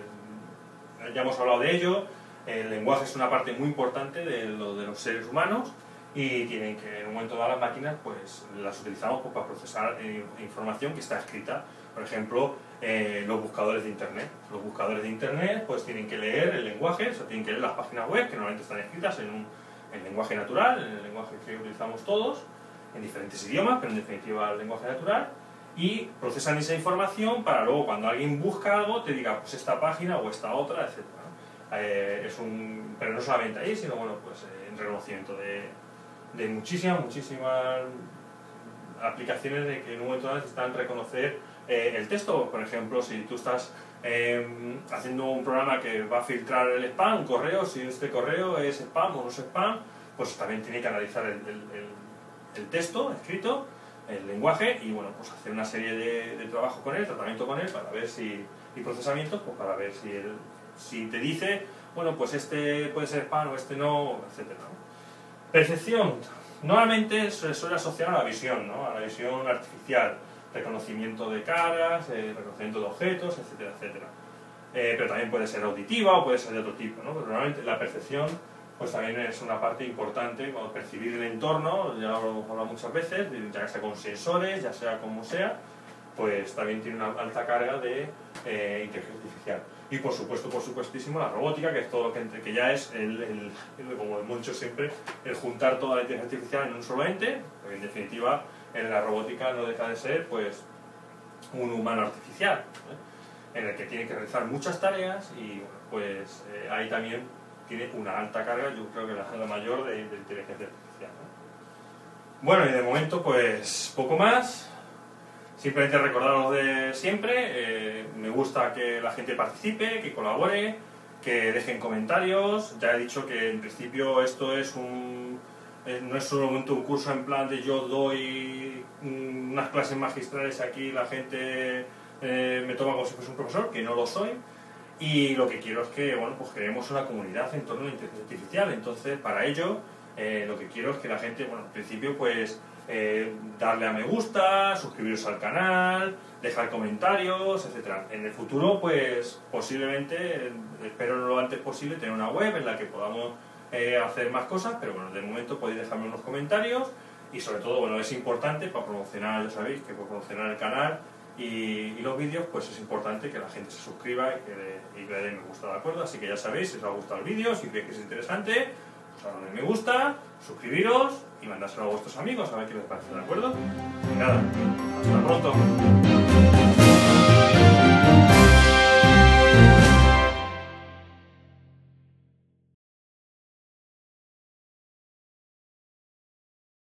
ya hemos hablado de ello, el lenguaje es una parte muy importante de, lo, de los seres humanos y tienen que, en un momento dado, las máquinas pues las utilizamos pues, para procesar eh, información que está escrita. Por ejemplo, eh, los buscadores de internet. Los buscadores de internet pues tienen que leer el lenguaje, o sea, tienen que leer las páginas web que normalmente están escritas en un en lenguaje natural, en el lenguaje que utilizamos todos, en diferentes idiomas, pero en definitiva el lenguaje natural, y procesan esa información para luego cuando alguien busca algo te diga pues esta página o esta otra, etcétera. Eh, es un, pero no solamente ahí, sino bueno, pues eh, en reconocimiento de, de muchísimas, muchísimas aplicaciones de que en un momento dado necesitan reconocer eh, el texto. Por ejemplo, si tú estás eh, haciendo un programa que va a filtrar el spam, un correo, si este correo es spam o no es spam, pues también tiene que analizar el, el, el, el texto escrito, el lenguaje, y bueno, pues hacer una serie de, de trabajo con él, tratamiento con él, para ver si, y procesamiento, pues para ver si, el, si te dice, bueno, pues este puede ser spam o este no, etcétera, ¿no? Percepción. Normalmente se suele asociar a la visión, ¿no? A la visión artificial, reconocimiento de caras, eh, reconocimiento de objetos, etcétera, etcétera. Eh, pero también puede ser auditiva o puede ser de otro tipo, ¿no? Pero normalmente la percepción pues también es una parte importante, cuando percibir el entorno, ya lo hemos hablado muchas veces, ya sea con sensores, ya sea como sea, pues también tiene una alta carga de eh, inteligencia artificial. Y por supuesto, por supuestísimo, la robótica, que es todo lo que, que ya es, el, el, el, como hemos dicho siempre, el juntar toda la inteligencia artificial en un solo ente, porque en definitiva en la robótica no deja de ser pues un humano artificial, ¿eh? En el que tiene que realizar muchas tareas y bueno, pues eh, ahí también tiene una alta carga, yo creo que la, la mayor de, de inteligencia artificial, ¿no? Bueno, y de momento pues poco más. Simplemente recordaros de siempre, eh, me gusta que la gente participe, que colabore, que dejen comentarios. Ya he dicho que en principio esto es un, eh, no es solamente un curso en plan de yo doy unas clases magistrales aquí, la gente eh, me toma como si fuese un profesor, que no lo soy. Y lo que quiero es que bueno, pues creemos una comunidad en torno a la inteligencia artificial. Entonces, para ello, eh, lo que quiero es que la gente, bueno, en principio, pues eh, darle a me gusta, suscribiros al canal, dejar comentarios, etcétera. En el futuro, pues posiblemente, eh, espero lo antes posible, tener una web en la que podamos eh, hacer más cosas, pero bueno, de momento podéis dejarme unos comentarios y sobre todo, bueno, es importante para promocionar, ya sabéis, que para promocionar el canal y, y los vídeos, pues es importante que la gente se suscriba y que le, y que le dé me gusta, ¿de acuerdo? Así que ya sabéis, si os ha gustado el vídeo, si creéis que es interesante, pues darle me gusta, suscribiros y mandárselo a vuestros amigos a ver qué les parece, ¿de acuerdo? Y nada, hasta pronto.